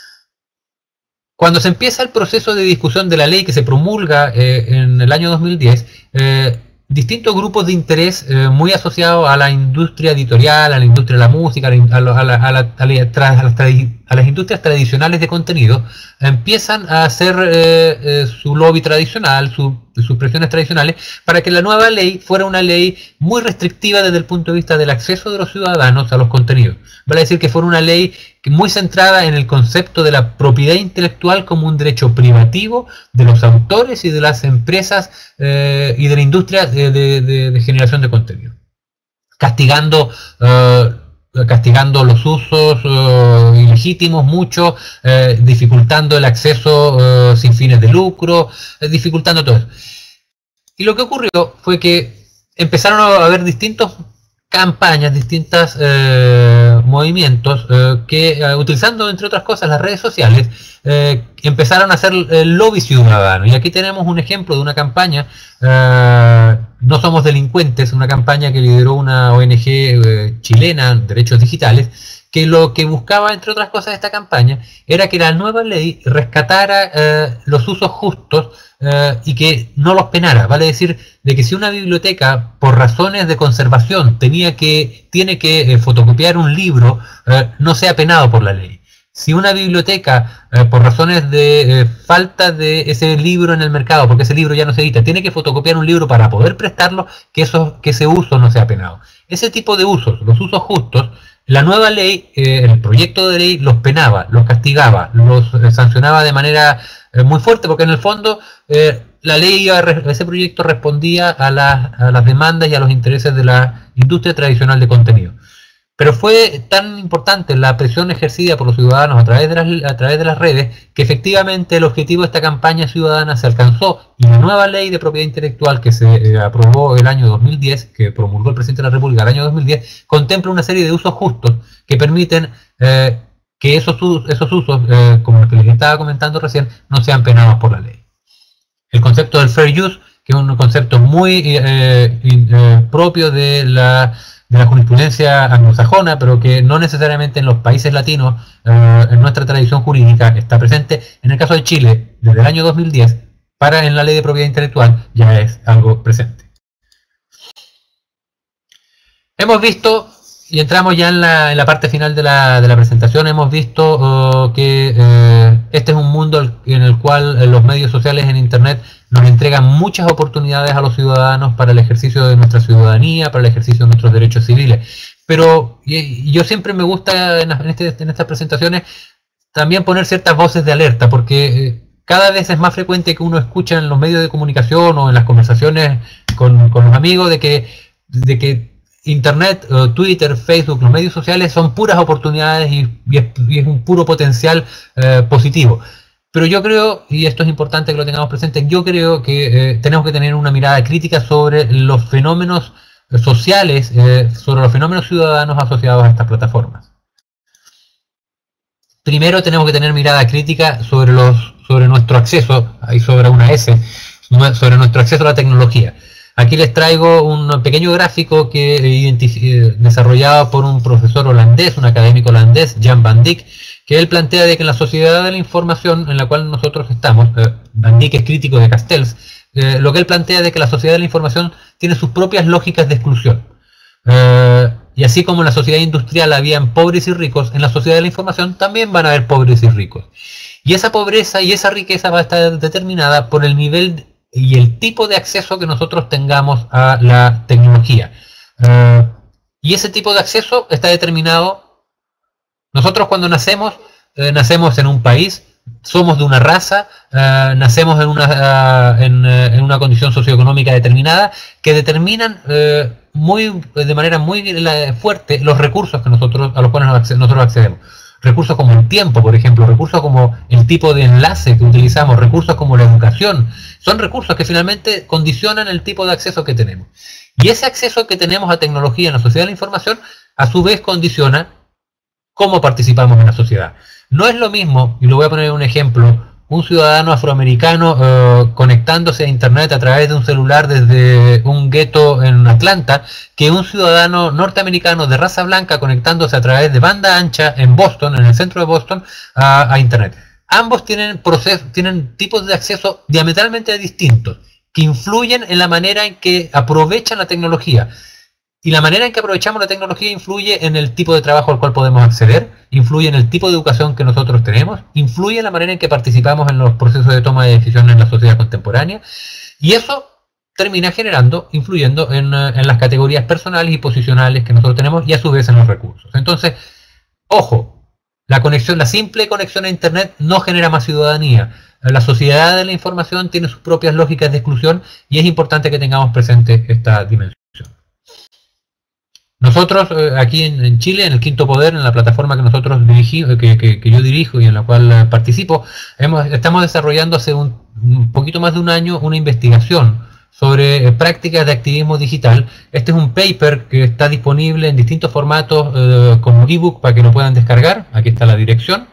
Cuando se empieza el proceso de discusión de la ley que se promulga eh, en el año dos mil diez, eh, distintos grupos de interés eh, muy asociados a la industria editorial, a la industria de la música, a, la, a, la, a, la, a, la, a, las, a las industrias tradicionales de contenido, empiezan a hacer eh, eh, su lobby tradicional, su, sus presiones tradicionales, para que la nueva ley fuera una ley muy restrictiva desde el punto de vista del acceso de los ciudadanos a los contenidos. Vale decir que fuera una ley muy centrada en el concepto de la propiedad intelectual como un derecho privativo de los autores y de las empresas eh, y de la industria de, de, de, de generación de contenido, castigando eh, castigando los usos uh, ilegítimos mucho, eh, dificultando el acceso uh, sin fines de lucro, eh, dificultando todo eso. Y lo que ocurrió fue que empezaron a haber distintos campañas, distintos eh, movimientos eh, que, eh, utilizando entre otras cosas las redes sociales, eh, empezaron a hacer el lobby ciudadano. Y aquí tenemos un ejemplo de una campaña, eh, No Somos Delincuentes, una campaña que lideró una O N G eh, chilena, Derechos Digitales, que lo que buscaba, entre otras cosas, esta campaña era que la nueva ley rescatara eh, los usos justos eh, y que no los penara. Vale decir, de que si una biblioteca, por razones de conservación, tenía que, tiene que eh, fotocopiar un libro, eh, no sea penado por la ley. Si una biblioteca, eh, por razones de eh, falta de ese libro en el mercado, porque ese libro ya no se edita, tiene que fotocopiar un libro para poder prestarlo, que, eso, que ese uso no sea penado. Ese tipo de usos, los usos justos, la nueva ley, eh, el proyecto de ley los penaba, los castigaba, los eh, sancionaba de manera eh, muy fuerte, porque en el fondo eh, la ley, ese proyecto respondía a, la, a las demandas y a los intereses de la industria tradicional de contenido. Pero fue tan importante la presión ejercida por los ciudadanos a través de las, a través de las redes, que efectivamente el objetivo de esta campaña ciudadana se alcanzó, y la nueva ley de propiedad intelectual que se eh, aprobó el año dos mil diez, que promulgó el presidente de la República el año dos mil diez, contempla una serie de usos justos que permiten eh, que esos, esos usos, eh, como los que les estaba comentando recién, no sean penados por la ley. El concepto del fair use, que es un concepto muy eh, eh, propio de la de la jurisprudencia anglosajona, pero que no necesariamente en los países latinos, eh, en nuestra tradición jurídica, está presente. En el caso de Chile, desde el año dos mil diez, para en la ley de propiedad intelectual, ya es algo presente. Hemos visto, y entramos ya en la, en la parte final de la, de la presentación, hemos visto uh, que uh, este es un mundo en el cual uh, los medios sociales en Internet nos entregan muchas oportunidades a los ciudadanos para el ejercicio de nuestra ciudadanía, para el ejercicio de nuestros derechos civiles. Pero y, y yo siempre me gusta en, en, este, en estas presentaciones también poner ciertas voces de alerta, porque eh, cada vez es más frecuente que uno escucha en los medios de comunicación o en las conversaciones con, con los amigos de que, de que Internet, uh, Twitter, Facebook, los medios sociales son puras oportunidades y, y, es, y es un puro potencial uh, positivo. Pero yo creo, y esto es importante que lo tengamos presente, yo creo que eh, tenemos que tener una mirada crítica sobre los fenómenos sociales, eh, sobre los fenómenos ciudadanos asociados a estas plataformas. Primero tenemos que tener mirada crítica sobre, los, sobre nuestro acceso, ahí sobra una S, sobre nuestro acceso a la tecnología. Aquí les traigo un pequeño gráfico que eh, desarrollado por un profesor holandés, un académico holandés, Jan van Dijk, que él plantea de que en la sociedad de la información en la cual nosotros estamos, eh, Van Dijk es crítico de Castells, eh, lo que él plantea de que la sociedad de la información tiene sus propias lógicas de exclusión. Eh, y así como en la sociedad industrial habían pobres y ricos, en la sociedad de la información también van a haber pobres y ricos. Y esa pobreza y esa riqueza va a estar determinada por el nivel y el tipo de acceso que nosotros tengamos a la tecnología. Uh, y ese tipo de acceso está determinado. Nosotros cuando nacemos, eh, nacemos en un país, somos de una raza, uh, nacemos en una, uh, en, uh, en una condición socioeconómica determinada, que determinan uh, muy, de manera muy fuerte los recursos que nosotros, a los cuales nosotros accedemos. Recursos como el tiempo, por ejemplo, recursos como el tipo de enlace que utilizamos, recursos como la educación, son recursos que finalmente condicionan el tipo de acceso que tenemos. Y ese acceso que tenemos a tecnología en la sociedad de la información, a su vez condiciona cómo participamos en la sociedad. No es lo mismo, y lo voy a poner un ejemplo, un ciudadano afroamericano eh, conectándose a internet a través de un celular desde un gueto en Atlanta, que un ciudadano norteamericano de raza blanca conectándose a través de banda ancha en Boston, en el centro de Boston, a, a internet. Ambos tienen, procesos, tienen tipos de acceso diametralmente distintos, que influyen en la manera en que aprovechan la tecnología. Y la manera en que aprovechamos la tecnología influye en el tipo de trabajo al cual podemos acceder, influye en el tipo de educación que nosotros tenemos, influye en la manera en que participamos en los procesos de toma de decisiones en la sociedad contemporánea, y eso termina generando, influyendo en, en las categorías personales y posicionales que nosotros tenemos, y a su vez en los recursos. Entonces, ojo, la conexión, la simple conexión a internet no genera más ciudadanía. La sociedad de la información tiene sus propias lógicas de exclusión, y es importante que tengamos presente esta dimensión. Nosotros eh, aquí en, en Chile, en el Quinto Poder, en la plataforma que nosotros dirigimos, que, que, que yo dirijo y en la cual eh, participo, hemos, estamos desarrollando hace un, un poquito más de un año una investigación sobre eh, prácticas de activismo digital. Este es un paper que está disponible en distintos formatos eh, como ebook para que lo puedan descargar. Aquí está la dirección.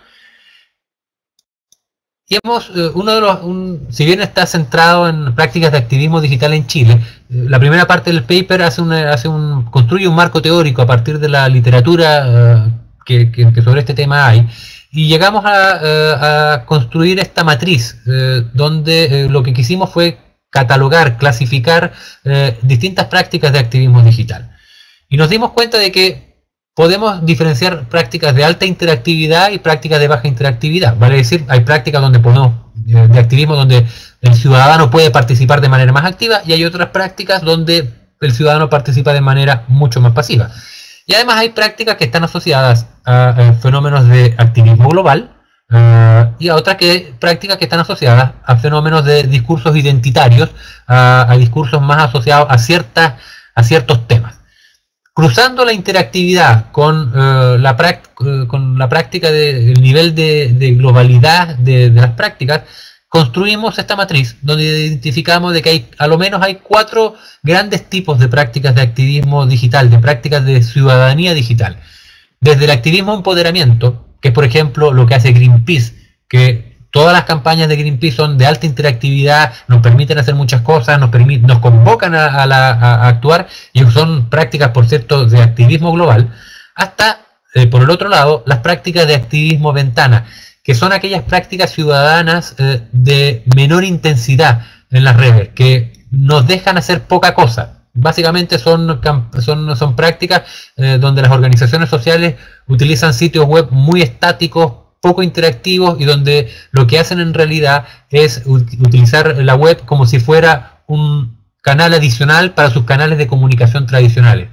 Y hemos, eh, uno de los, un, si bien está centrado en prácticas de activismo digital en Chile, eh, la primera parte del paper hace una, hace un, construye un marco teórico a partir de la literatura eh, que, que, que sobre este tema hay, y llegamos a, eh, a construir esta matriz, eh, donde eh, lo que quisimos fue catalogar, clasificar eh, distintas prácticas de activismo digital. Y nos dimos cuenta de que podemos diferenciar prácticas de alta interactividad y prácticas de baja interactividad. Vale decir, hay prácticas donde podemos, de activismo donde el ciudadano puede participar de manera más activa, y hay otras prácticas donde el ciudadano participa de manera mucho más pasiva. Y además hay prácticas que están asociadas a, a fenómenos de activismo global, uh, y a otras que, prácticas que están asociadas a fenómenos de discursos identitarios, a, a discursos más asociados a, ciertas, a ciertos temas. Cruzando la interactividad con, uh, la, uh, con la práctica del de, nivel de, de globalidad de, de las prácticas, construimos esta matriz donde identificamos de que hay, a lo menos hay cuatro grandes tipos de prácticas de activismo digital, de prácticas de ciudadanía digital. Desde el activismo empoderamiento, que es por ejemplo lo que hace Greenpeace, que todas las campañas de Greenpeace son de alta interactividad, nos permiten hacer muchas cosas, nos, permiten, nos convocan a, a, la, a actuar, y son prácticas, por cierto, de activismo global, hasta, eh, por el otro lado, las prácticas de activismo ventana, que son aquellas prácticas ciudadanas eh, de menor intensidad en las redes, que nos dejan hacer poca cosa. Básicamente son, son, son prácticas eh, donde las organizaciones sociales utilizan sitios web muy estáticos, poco interactivos, y donde lo que hacen en realidad es utilizar la web como si fuera un canal adicional para sus canales de comunicación tradicionales.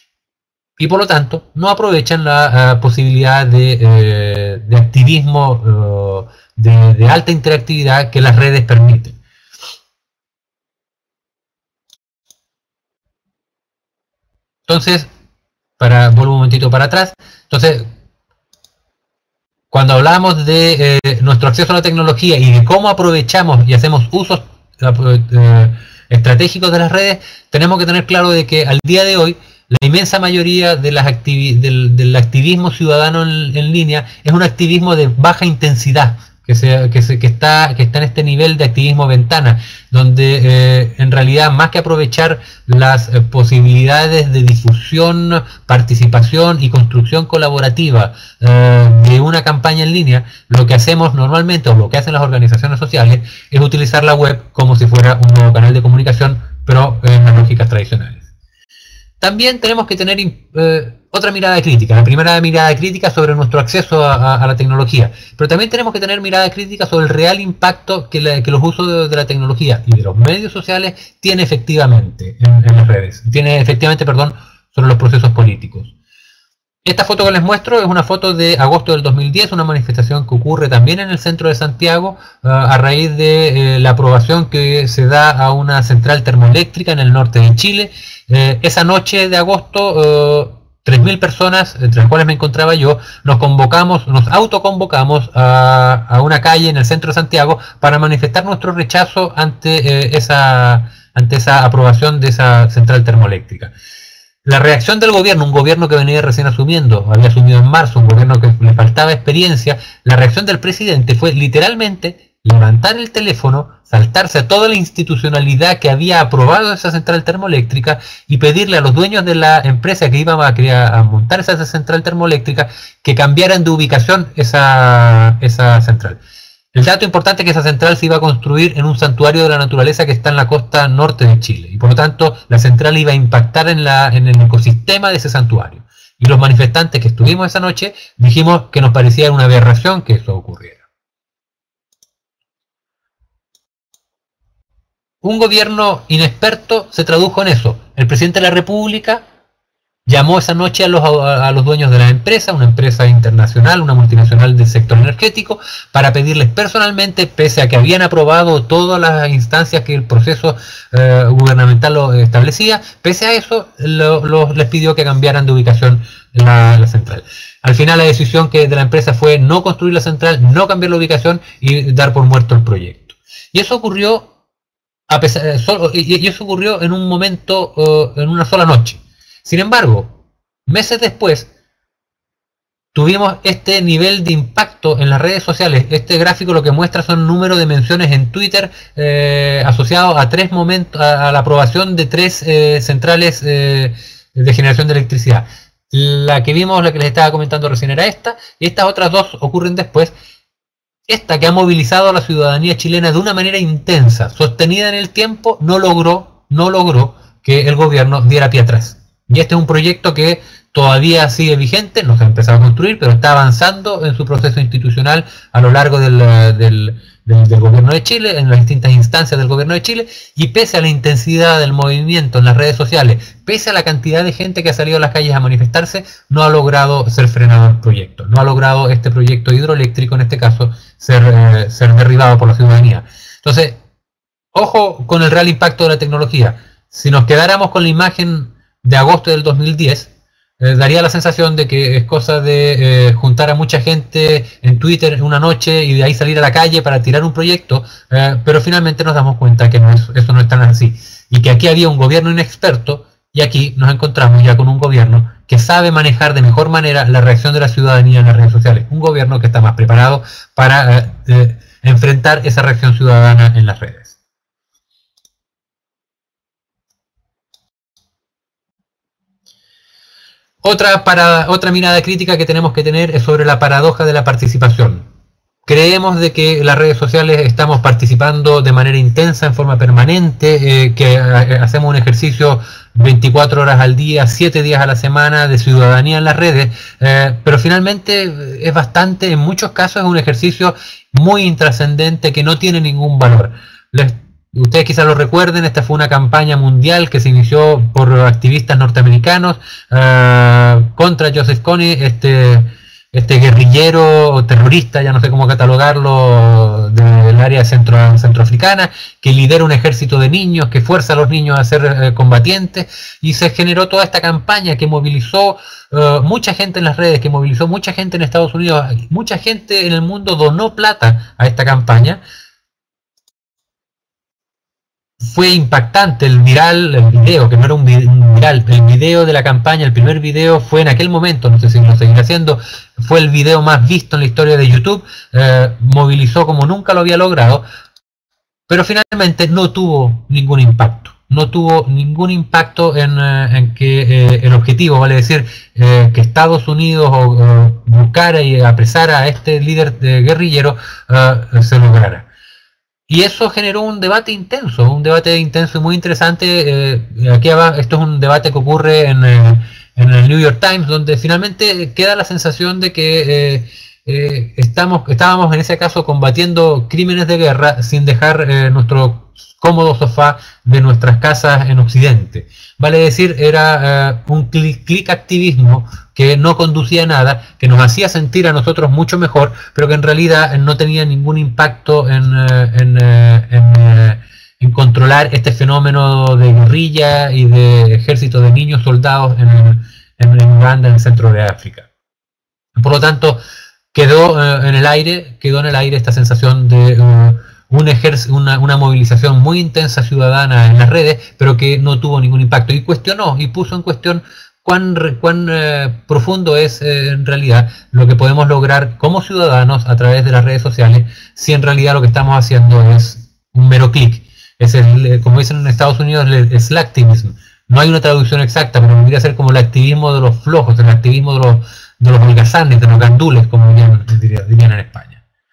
Y por lo tanto, no aprovechan la uh, posibilidad de, eh, de activismo uh, de, de alta interactividad que las redes permiten. Entonces, para, vuelvo un momentito para atrás, entonces, cuando hablamos de eh, nuestro acceso a la tecnología y de cómo aprovechamos y hacemos usos eh, estratégicos de las redes, tenemos que tener claro de que al día de hoy la inmensa mayoría de las activi del, del activismo ciudadano en, en línea es un activismo de baja intensidad, que, se, que, se, que, está, que está en este nivel de activismo ventana, donde eh, en realidad más que aprovechar las eh, posibilidades de difusión, participación y construcción colaborativa eh, de una campaña en línea, lo que hacemos normalmente, o lo que hacen las organizaciones sociales, es utilizar la web como si fuera un nuevo canal de comunicación, pero en las lógicas tradicionales. También tenemos que tener eh, otra mirada crítica, la primera mirada crítica sobre nuestro acceso a, a, a la tecnología, pero también tenemos que tener mirada crítica sobre el real impacto que, la, que los usos de, de la tecnología y de los medios sociales tiene efectivamente en, en las redes, tiene efectivamente, perdón, sobre los procesos políticos. Esta foto que les muestro es una foto de agosto del dos mil diez, una manifestación que ocurre también en el centro de Santiago uh, a raíz de eh, la aprobación que se da a una central termoeléctrica en el norte de Chile. Eh, esa noche de agosto, uh, tres mil personas, entre las cuales me encontraba yo, nos convocamos, nos autoconvocamos a, a una calle en el centro de Santiago para manifestar nuestro rechazo ante, eh, esa, ante esa aprobación de esa central termoeléctrica. La reacción del gobierno, un gobierno que venía recién asumiendo, había asumido en marzo, un gobierno que le faltaba experiencia, la reacción del presidente fue literalmente levantar el teléfono, saltarse a toda la institucionalidad que había aprobado esa central termoeléctrica y pedirle a los dueños de la empresa que iban a, crear, a montar esa central termoeléctrica que cambiaran de ubicación esa, esa central. El dato importante es que esa central se iba a construir en un santuario de la naturaleza que está en la costa norte de Chile, y por lo tanto la central iba a impactar en, la, en el ecosistema de ese santuario. Y los manifestantes que estuvimos esa noche dijimos que nos parecía una aberración que eso ocurriera. Un gobierno inexperto se tradujo en eso. El presidente de la República llamó esa noche a los, a los dueños de la empresa, una empresa internacional, una multinacional del sector energético, para pedirles personalmente, pese a que habían aprobado todas las instancias que el proceso eh, gubernamental lo establecía, pese a eso lo, lo, les pidió que cambiaran de ubicación la, la central. Al final la decisión que de la empresa fue no construir la central, no cambiar la ubicación y dar por muerto el proyecto. Y eso ocurrió, a pesar, solo, y, y eso ocurrió en un momento, uh, en una sola noche. Sin embargo, meses después, tuvimos este nivel de impacto en las redes sociales. Este gráfico lo que muestra son número de menciones en Twitter eh, asociados a tres momentos, a, a la aprobación de tres eh, centrales eh, de generación de electricidad. La que vimos, la que les estaba comentando recién era esta, y estas otras dos ocurren después. Esta que ha movilizado a la ciudadanía chilena de una manera intensa, sostenida en el tiempo, no logró, no logró que el gobierno diera pie atrás. Y este es un proyecto que todavía sigue vigente, no se ha empezado a construir, pero está avanzando en su proceso institucional a lo largo del, del, del, del gobierno de Chile, en las distintas instancias del gobierno de Chile, y pese a la intensidad del movimiento en las redes sociales, pese a la cantidad de gente que ha salido a las calles a manifestarse, no ha logrado ser frenado el proyecto, no ha logrado este proyecto hidroeléctrico, en este caso, ser, eh, ser derribado por la ciudadanía. Entonces, ojo con el real impacto de la tecnología. Si nos quedáramos con la imagen de agosto del dos mil diez, eh, daría la sensación de que es cosa de eh, juntar a mucha gente en Twitter una noche y de ahí salir a la calle para tirar un proyecto, eh, pero finalmente nos damos cuenta que no es, eso no es tan así, y que aquí había un gobierno inexperto, y aquí nos encontramos ya con un gobierno que sabe manejar de mejor manera la reacción de la ciudadanía en las redes sociales, un gobierno que está más preparado para eh, eh, enfrentar esa reacción ciudadana en las redes. Otra, para, otra mirada crítica que tenemos que tener es sobre la paradoja de la participación. Creemos de que las redes sociales estamos participando de manera intensa, en forma permanente, eh, que hacemos un ejercicio veinticuatro horas al día, siete días a la semana de ciudadanía en las redes, eh, pero finalmente es bastante, en muchos casos es un ejercicio muy intrascendente que no tiene ningún valor. Les Ustedes quizás lo recuerden, esta fue una campaña mundial que se inició por activistas norteamericanos uh, contra Joseph Kony, este, este guerrillero o terrorista, ya no sé cómo catalogarlo, del área centro, centroafricana, que lidera un ejército de niños, que fuerza a los niños a ser eh, combatientes, y se generó toda esta campaña que movilizó uh, mucha gente en las redes, que movilizó mucha gente en Estados Unidos, mucha gente en el mundo donó plata a esta campaña. Fue impactante el viral, el video, que no era un, video, un viral. El video de la campaña, el primer video fue en aquel momento, no sé si lo seguirá haciendo, fue el video más visto en la historia de YouTube, eh, movilizó como nunca lo había logrado, pero finalmente no tuvo ningún impacto. No tuvo ningún impacto en, eh, en que eh, el objetivo, vale decir, eh, que Estados Unidos o, o buscara y apresara a este líder de guerrillero, uh, se lograra. Y eso generó un debate intenso, un debate intenso y muy interesante. Eh, aquí abajo, esto es un debate que ocurre en, eh, en el New York Times, donde finalmente queda la sensación de que eh, eh, estamos, estábamos en ese caso combatiendo crímenes de guerra sin dejar eh, nuestro cómodo sofá de nuestras casas en Occidente. Vale decir, era eh, un clic, clic activismo que no conducía a nada, que nos hacía sentir a nosotros mucho mejor, pero que en realidad no tenía ningún impacto en, eh, en, eh, en, eh, en controlar este fenómeno de guerrilla y de ejército de niños soldados en, en, en Uganda, en el centro de África. Por lo tanto, quedó eh, en el aire, quedó en el aire esta sensación de uh, un una, una movilización muy intensa ciudadana en las redes, pero que no tuvo ningún impacto, y cuestionó y puso en cuestión cuán, cuán eh, profundo es eh, en realidad lo que podemos lograr como ciudadanos a través de las redes sociales, si en realidad lo que estamos haciendo es un mero clic. Es el, como dicen en Estados Unidos, el slacktivism. No hay una traducción exacta, pero podría ser como el activismo de los flojos, el activismo de los, de los holgazanes, de los gandules, como dirían, dirían en España.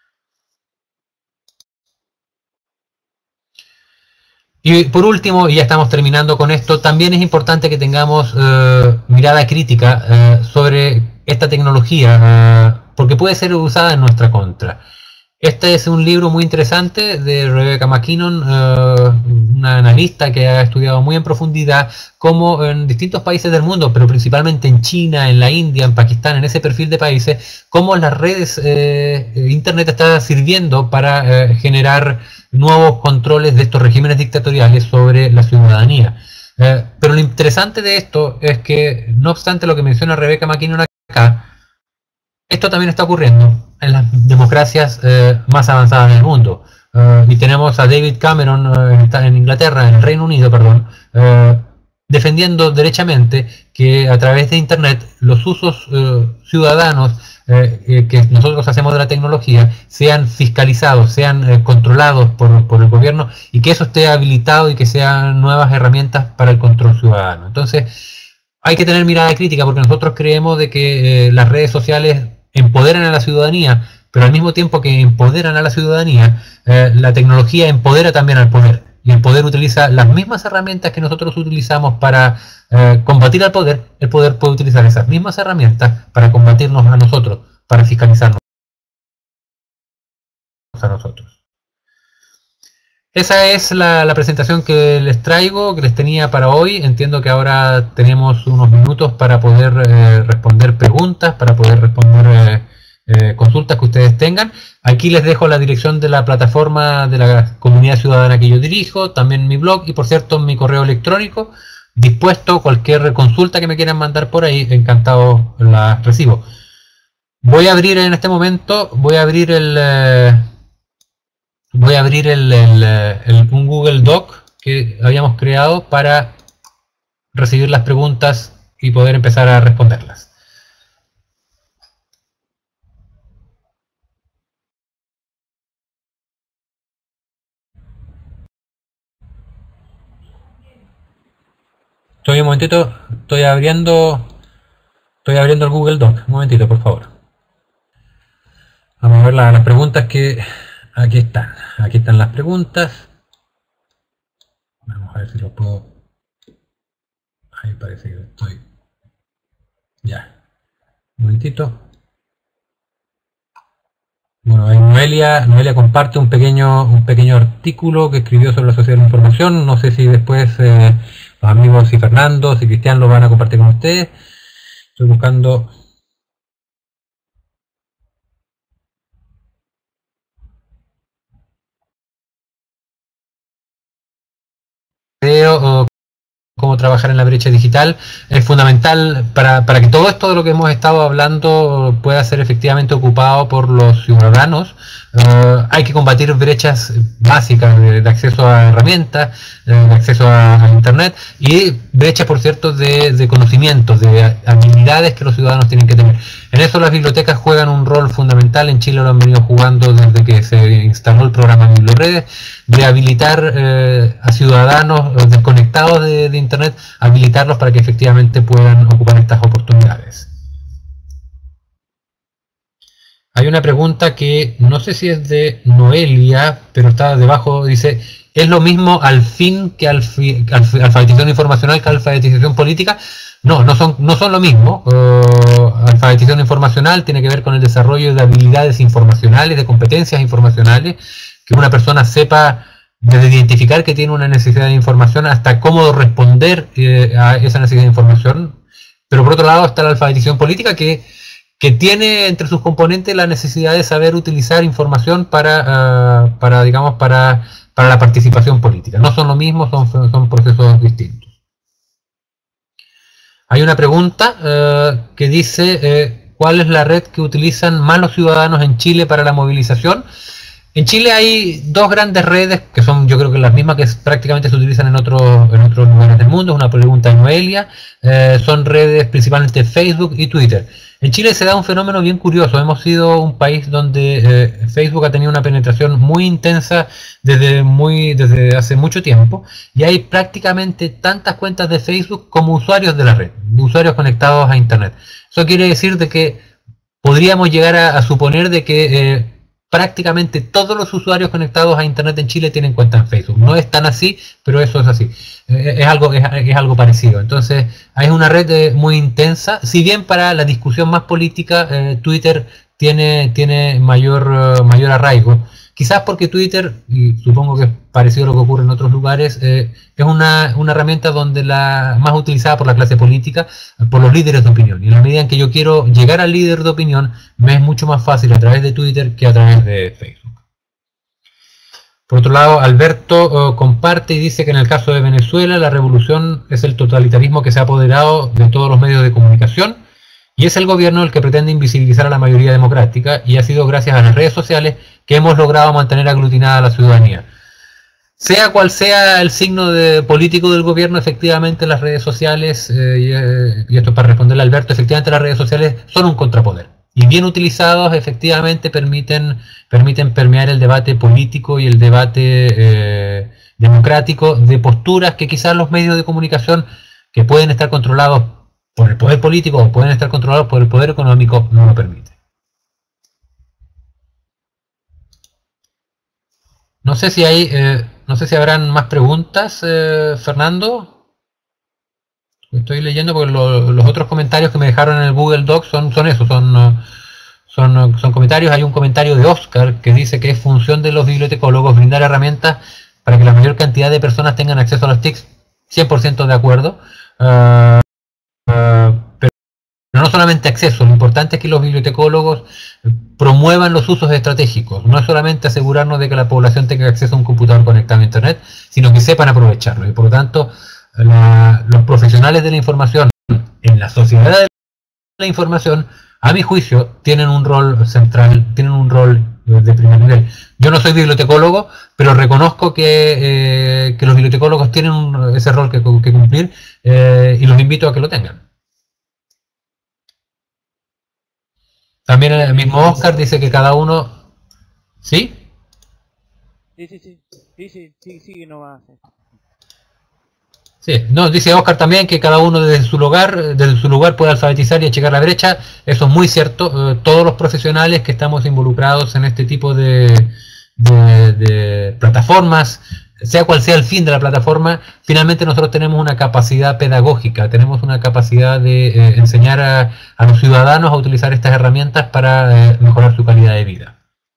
Y por último, y ya estamos terminando con esto, también es importante que tengamos eh, mirada crítica eh, sobre esta tecnología, eh, porque puede ser usada en nuestra contra. Este es un libro muy interesante de Rebecca MacKinnon, eh, una analista que ha estudiado muy en profundidad cómo en distintos países del mundo, pero principalmente en China, en la India, en Pakistán, en ese perfil de países, cómo las redes eh, Internet está sirviendo para eh, generar nuevos controles de estos regímenes dictatoriales sobre la ciudadanía. Eh, pero lo interesante de esto es que, no obstante lo que menciona Rebecca MacKinnon acá, esto también está ocurriendo en las democracias eh, más avanzadas del mundo. Uh, y tenemos a David Cameron uh, en Inglaterra, en el Reino Unido, perdón, uh, defendiendo derechamente que a través de Internet los usos uh, ciudadanos eh, que nosotros hacemos de la tecnología sean fiscalizados, sean eh, controlados por, por el gobierno, y que eso esté habilitado y que sean nuevas herramientas para el control ciudadano. Entonces, hay que tener mirada crítica, porque nosotros creemos de que eh, las redes sociales empoderan a la ciudadanía, pero al mismo tiempo que empoderan a la ciudadanía, eh, la tecnología empodera también al poder, y el poder utiliza las mismas herramientas que nosotros utilizamos para eh, combatir al poder. El poder puede utilizar esas mismas herramientas para combatirnos a nosotros, para fiscalizarnos a nosotros. Esa es la, la presentación que les traigo, que les tenía para hoy. Entiendo que ahora tenemos unos minutos para poder eh, responder preguntas, para poder responder eh, eh, consultas que ustedes tengan. Aquí les dejo la dirección de la plataforma de la comunidad ciudadana que yo dirijo, también mi blog y, por cierto, mi correo electrónico. Dispuesto, cualquier consulta que me quieran mandar por ahí, encantado la recibo. Voy a abrir en este momento, voy a abrir el... Eh, Voy a abrir el, el, el, un Google Doc que habíamos creado para recibir las preguntas y poder empezar a responderlas. Estoy un momentito, estoy abriendo, estoy abriendo el Google Doc. Un momentito, por favor. Vamos a ver la, las preguntas que aquí están. Aquí están las preguntas. Vamos a ver si lo puedo. Ahí parece que estoy. Ya. Un momentito. Bueno, ahí Noelia, Noelia comparte un pequeño, un pequeño artículo que escribió sobre la sociedad de la información. No sé si después eh, los amigos, si Fernando, si Cristian lo van a compartir con ustedes. Estoy buscando. Video, como trabajar en la brecha digital. Es fundamental para, para que todo esto de lo que hemos estado hablando pueda ser efectivamente ocupado por los ciudadanos. Uh, hay que combatir brechas básicas de, de acceso a herramientas, de acceso a, a internet, y brechas, por cierto, de, de conocimientos, de habilidades que los ciudadanos tienen que tener. En eso las bibliotecas juegan un rol fundamental. En Chile lo han venido jugando desde que se instaló el programa Biblioredes, de habilitar eh, a ciudadanos desconectados de, de internet, habilitarlos para que efectivamente puedan ocupar estas oportunidades. Hay una pregunta que no sé si es de Noelia, pero está debajo, dice, ¿es lo mismo al fin que alfi, alf, alfabetización informacional que alfabetización política? No, no son, no son lo mismo. Uh, alfabetización informacional tiene que ver con el desarrollo de habilidades informacionales, de competencias informacionales, que una persona sepa desde identificar que tiene una necesidad de información hasta cómo responder eh, a esa necesidad de información. Pero por otro lado está la alfabetización política, que que tiene entre sus componentes la necesidad de saber utilizar información para, uh, para digamos, para, para la participación política. No son lo mismo, son, son procesos distintos. Hay una pregunta uh, que dice, eh, ¿cuál es la red que utilizan más los ciudadanos en Chile para la movilización? En Chile hay dos grandes redes, que son yo creo que las mismas que prácticamente se utilizan en otros, en otros lugares del mundo. Es una pregunta de Noelia. Eh, son redes principalmente Facebook y Twitter. En Chile se da un fenómeno bien curioso. Hemos sido un país donde eh, Facebook ha tenido una penetración muy intensa desde, muy, desde hace mucho tiempo, y hay prácticamente tantas cuentas de Facebook como usuarios de la red, usuarios conectados a Internet. Eso quiere decir de que podríamos llegar a, a suponer de que eh, prácticamente todos los usuarios conectados a Internet en Chile tienen cuenta en Facebook. No es tan así, pero eso es así. Eh, es, algo, es, es algo parecido. Entonces, es una red eh, muy intensa. Si bien para la discusión más política, eh, Twitter tiene, tiene mayor, uh, mayor arraigo. Quizás porque Twitter, y supongo que es parecido a lo que ocurre en otros lugares, eh, es una, una herramienta donde la más utilizada por la clase política, por los líderes de opinión. Y en la medida en que yo quiero llegar al líder de opinión, me es mucho más fácil a través de Twitter que a través de Facebook. Por otro lado, Alberto uh, comparte y dice que en el caso de Venezuela la revolución es el totalitarismo que se ha apoderado de todos los medios de comunicación, y es el gobierno el que pretende invisibilizar a la mayoría democrática, y ha sido gracias a las redes sociales que hemos logrado mantener aglutinada a la ciudadanía. Sea cual sea el signo de político del gobierno, efectivamente las redes sociales, eh, y, eh, y esto es para responderle a Alberto, efectivamente las redes sociales son un contrapoder. Y bien utilizados, efectivamente permiten, permiten permear el debate político y el debate eh, democrático de posturas que quizás los medios de comunicación, que pueden estar controlados por el poder político o pueden estar controlados por el poder económico, no lo permite. No sé si hay, eh, no sé si habrán más preguntas, eh, Fernando. Estoy leyendo porque lo, los otros comentarios que me dejaron en el Google Docs son, son eso, son, son, son comentarios. Hay un comentario de Oscar que dice que es función de los bibliotecólogos brindar herramientas para que la mayor cantidad de personas tengan acceso a los T I Cs. cien por ciento de acuerdo. Uh, uh, pero no solamente acceso, lo importante es que los bibliotecólogos promuevan los usos estratégicos. No es solamente asegurarnos de que la población tenga acceso a un computador conectado a Internet, sino que sepan aprovecharlo. Y por lo tanto, la, los profesionales de la información en la sociedad de la información, a mi juicio, tienen un rol central, tienen un rol de primer nivel. Yo no soy bibliotecólogo, pero reconozco que, eh, que los bibliotecólogos tienen un, ese rol que, que cumplir, eh, y los invito a que lo tengan. También el mismo Oscar dice que cada uno... ¿Sí? Sí, sí, sí. Sí, sí, sí, sí, no va. Sí, no, dice Oscar también que cada uno desde su lugar, desde su lugar puede alfabetizar y achicar la brecha. Eso es muy cierto. Eh, todos los profesionales que estamos involucrados en este tipo de, de, de plataformas, sea cual sea el fin de la plataforma, finalmente nosotros tenemos una capacidad pedagógica, tenemos una capacidad de eh, enseñar a, a los ciudadanos a utilizar estas herramientas para eh, mejorar su calidad de vida.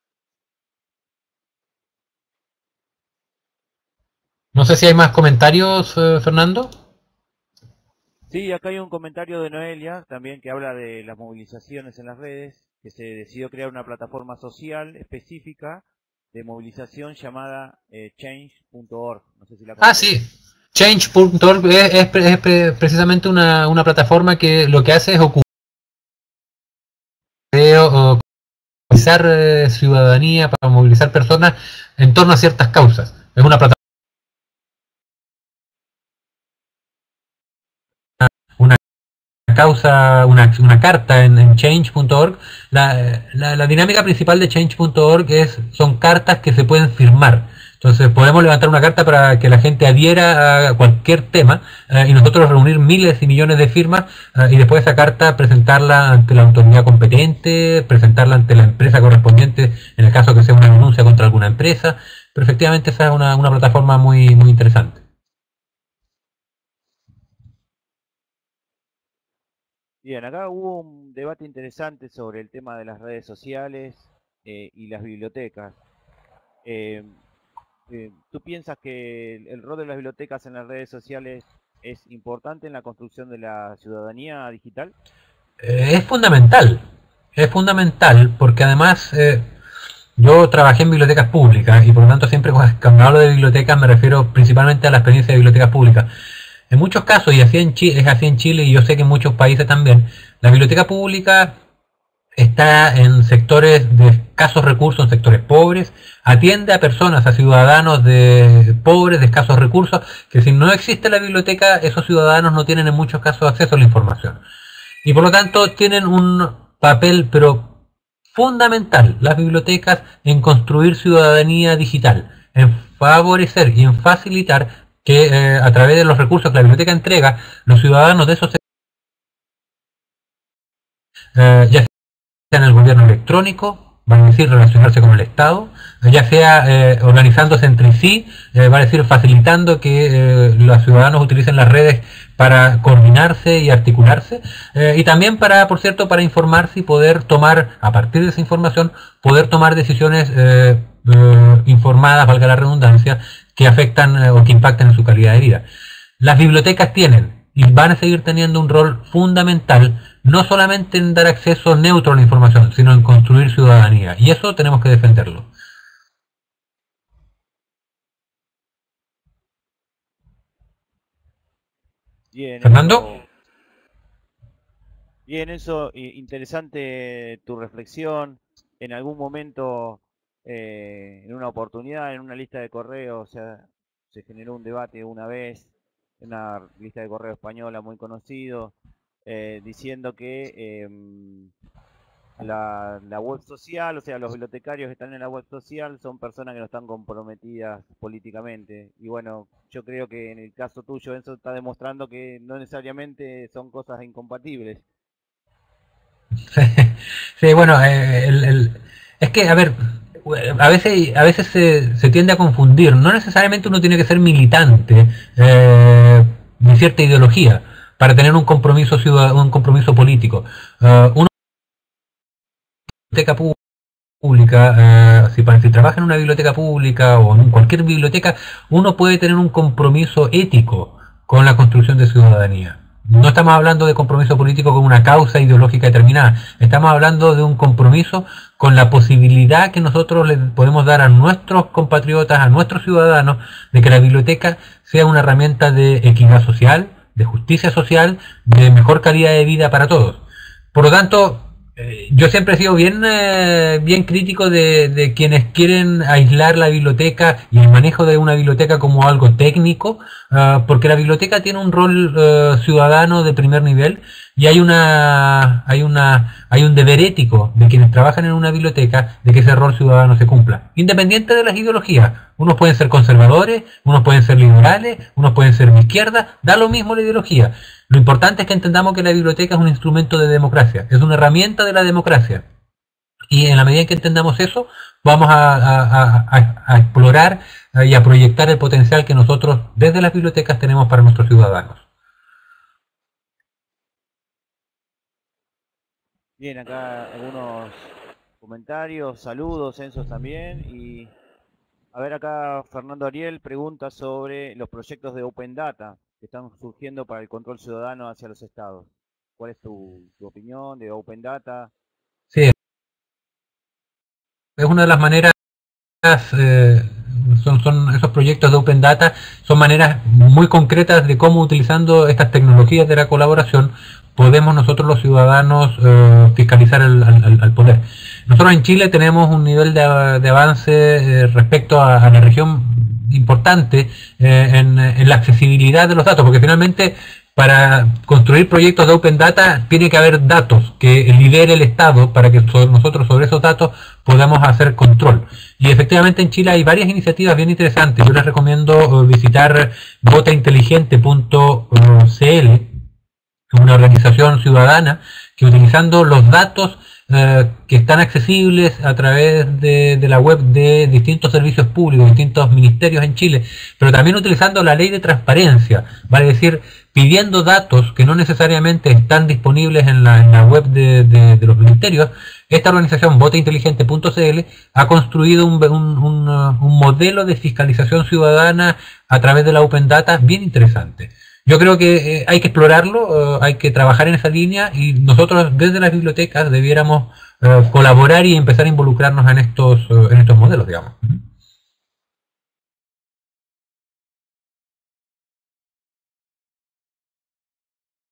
No sé si hay más comentarios, eh, Fernando. Sí, acá hay un comentario de Noelia también que habla de las movilizaciones en las redes, que se decidió crear una plataforma social específica de movilización llamada eh, change punto org. No sé si la Ah, sí. Change punto org es, es, es precisamente una, una plataforma que lo que hace es ocupar o movilizar eh, ciudadanía, para movilizar personas en torno a ciertas causas. Es una plataforma, una causa, una, una carta en, en change punto org. La, la, la dinámica principal de change punto org es, son cartas que se pueden firmar. Entonces podemos levantar una carta para que la gente adhiera a cualquier tema eh, y nosotros reunir miles y millones de firmas eh, y después esa carta presentarla ante la autoridad competente, presentarla ante la empresa correspondiente en el caso que sea una denuncia contra alguna empresa. Pero efectivamente esa es una, una plataforma muy, muy interesante. Bien, acá hubo un debate interesante sobre el tema de las redes sociales eh, y las bibliotecas. Eh, eh, ¿Tú piensas que el, el rol de las bibliotecas en las redes sociales es importante en la construcción de la ciudadanía digital? Eh, es fundamental, es fundamental porque además eh, yo trabajé en bibliotecas públicas y por lo tanto siempre cuando hablo de bibliotecas me refiero principalmente a la experiencia de bibliotecas públicas. En muchos casos, y así en Chile, es así en Chile y yo sé que en muchos países también, la biblioteca pública está en sectores de escasos recursos, en sectores pobres, atiende a personas, a ciudadanos de pobres, de escasos recursos, que si no existe la biblioteca, esos ciudadanos no tienen en muchos casos acceso a la información. Y por lo tanto tienen un papel, pero fundamental, las bibliotecas, en construir ciudadanía digital, en favorecer y en facilitar que eh, a través de los recursos que la biblioteca entrega, los ciudadanos de esos eh, ya sea en el gobierno electrónico, van a decir relacionarse con el Estado, ya sea eh, organizándose entre sí, eh, va a decir facilitando que eh, los ciudadanos utilicen las redes para coordinarse y articularse, eh, y también para, por cierto, para informarse y poder tomar, a partir de esa información, poder tomar decisiones eh, eh, informadas, valga la redundancia, que afectan eh, o que impactan en su calidad de vida. Las bibliotecas tienen y van a seguir teniendo un rol fundamental, no solamente en dar acceso neutro a la información, sino en construir ciudadanía. Y eso tenemos que defenderlo. Bien, ¿Fernando? eso, bien, eso, i- interesante tu reflexión. En algún momento, eh, en una oportunidad, en una lista de correos, o sea, se generó un debate una vez, en una lista de correo española muy conocido, eh, diciendo que em, la, la web social, o sea, los bibliotecarios que están en la web social son personas que no están comprometidas políticamente. Y bueno, yo creo que en el caso tuyo eso está demostrando que no necesariamente son cosas incompatibles. Sí, bueno, eh, el, el- es que, a ver, a veces, a veces se, se tiende a confundir. No necesariamente uno tiene que ser militante eh, de cierta ideología para tener un compromiso ciudadano, un compromiso político. Uh, uno biblioteca pública, eh, si, si trabaja en una biblioteca pública o en cualquier biblioteca, uno puede tener un compromiso ético con la construcción de ciudadanía. No estamos hablando de compromiso político con una causa ideológica determinada, estamos hablando de un compromiso con la posibilidad que nosotros le podemos dar a nuestros compatriotas, a nuestros ciudadanos, de que la biblioteca sea una herramienta de equidad social, de justicia social, de mejor calidad de vida para todos. Por lo tanto, eh, yo siempre he sido bien, eh, bien crítico de, de quienes quieren aislar la biblioteca y el manejo de una biblioteca como algo técnico, uh, porque la biblioteca tiene un rol uh, ciudadano de primer nivel y hay una, hay una, hay un deber ético de quienes trabajan en una biblioteca de que ese rol ciudadano se cumpla, independiente de las ideologías. Unos pueden ser conservadores, unos pueden ser liberales, unos pueden ser de izquierda, da lo mismo la ideología. Lo importante es que entendamos que la biblioteca es un instrumento de democracia, es una herramienta de la democracia. Y en la medida en que entendamos eso, vamos a, a, a, a explorar y a proyectar el potencial que nosotros desde las bibliotecas tenemos para nuestros ciudadanos. Bien, acá algunos comentarios, saludos, censos también. Y a ver, acá Fernando Ariel pregunta sobre los proyectos de Open Data que están surgiendo para el control ciudadano hacia los estados. ¿Cuál es tu, tu opinión de Open Data? Sí, es una de las maneras, eh, son, son esos proyectos de Open Data, son maneras muy concretas de cómo, utilizando estas tecnologías de la colaboración, podemos nosotros los ciudadanos eh, fiscalizar el, al, al poder. Nosotros en Chile tenemos un nivel de, de avance eh, respecto a, a la región importante eh, en, en la accesibilidad de los datos, porque finalmente para construir proyectos de Open Data tiene que haber datos que lidere el Estado para que so, nosotros sobre esos datos podamos hacer control. Y efectivamente en Chile hay varias iniciativas bien interesantes. Yo les recomiendo uh, visitar vota inteligente punto c l, una organización ciudadana que, utilizando los datos eh, que están accesibles a través de, de la web de distintos servicios públicos, distintos ministerios en Chile, pero también utilizando la ley de transparencia, vale decir, pidiendo datos que no necesariamente están disponibles en la, en la web de, de, de los ministerios. Esta organización, vota inteligente punto c l, ha construido un, un, un, un modelo de fiscalización ciudadana a través de la Open Data bien interesante. Yo creo que eh, hay que explorarlo, eh, hay que trabajar en esa línea, y nosotros desde las bibliotecas debiéramos eh, colaborar y empezar a involucrarnos en estos, eh, en estos modelos, digamos.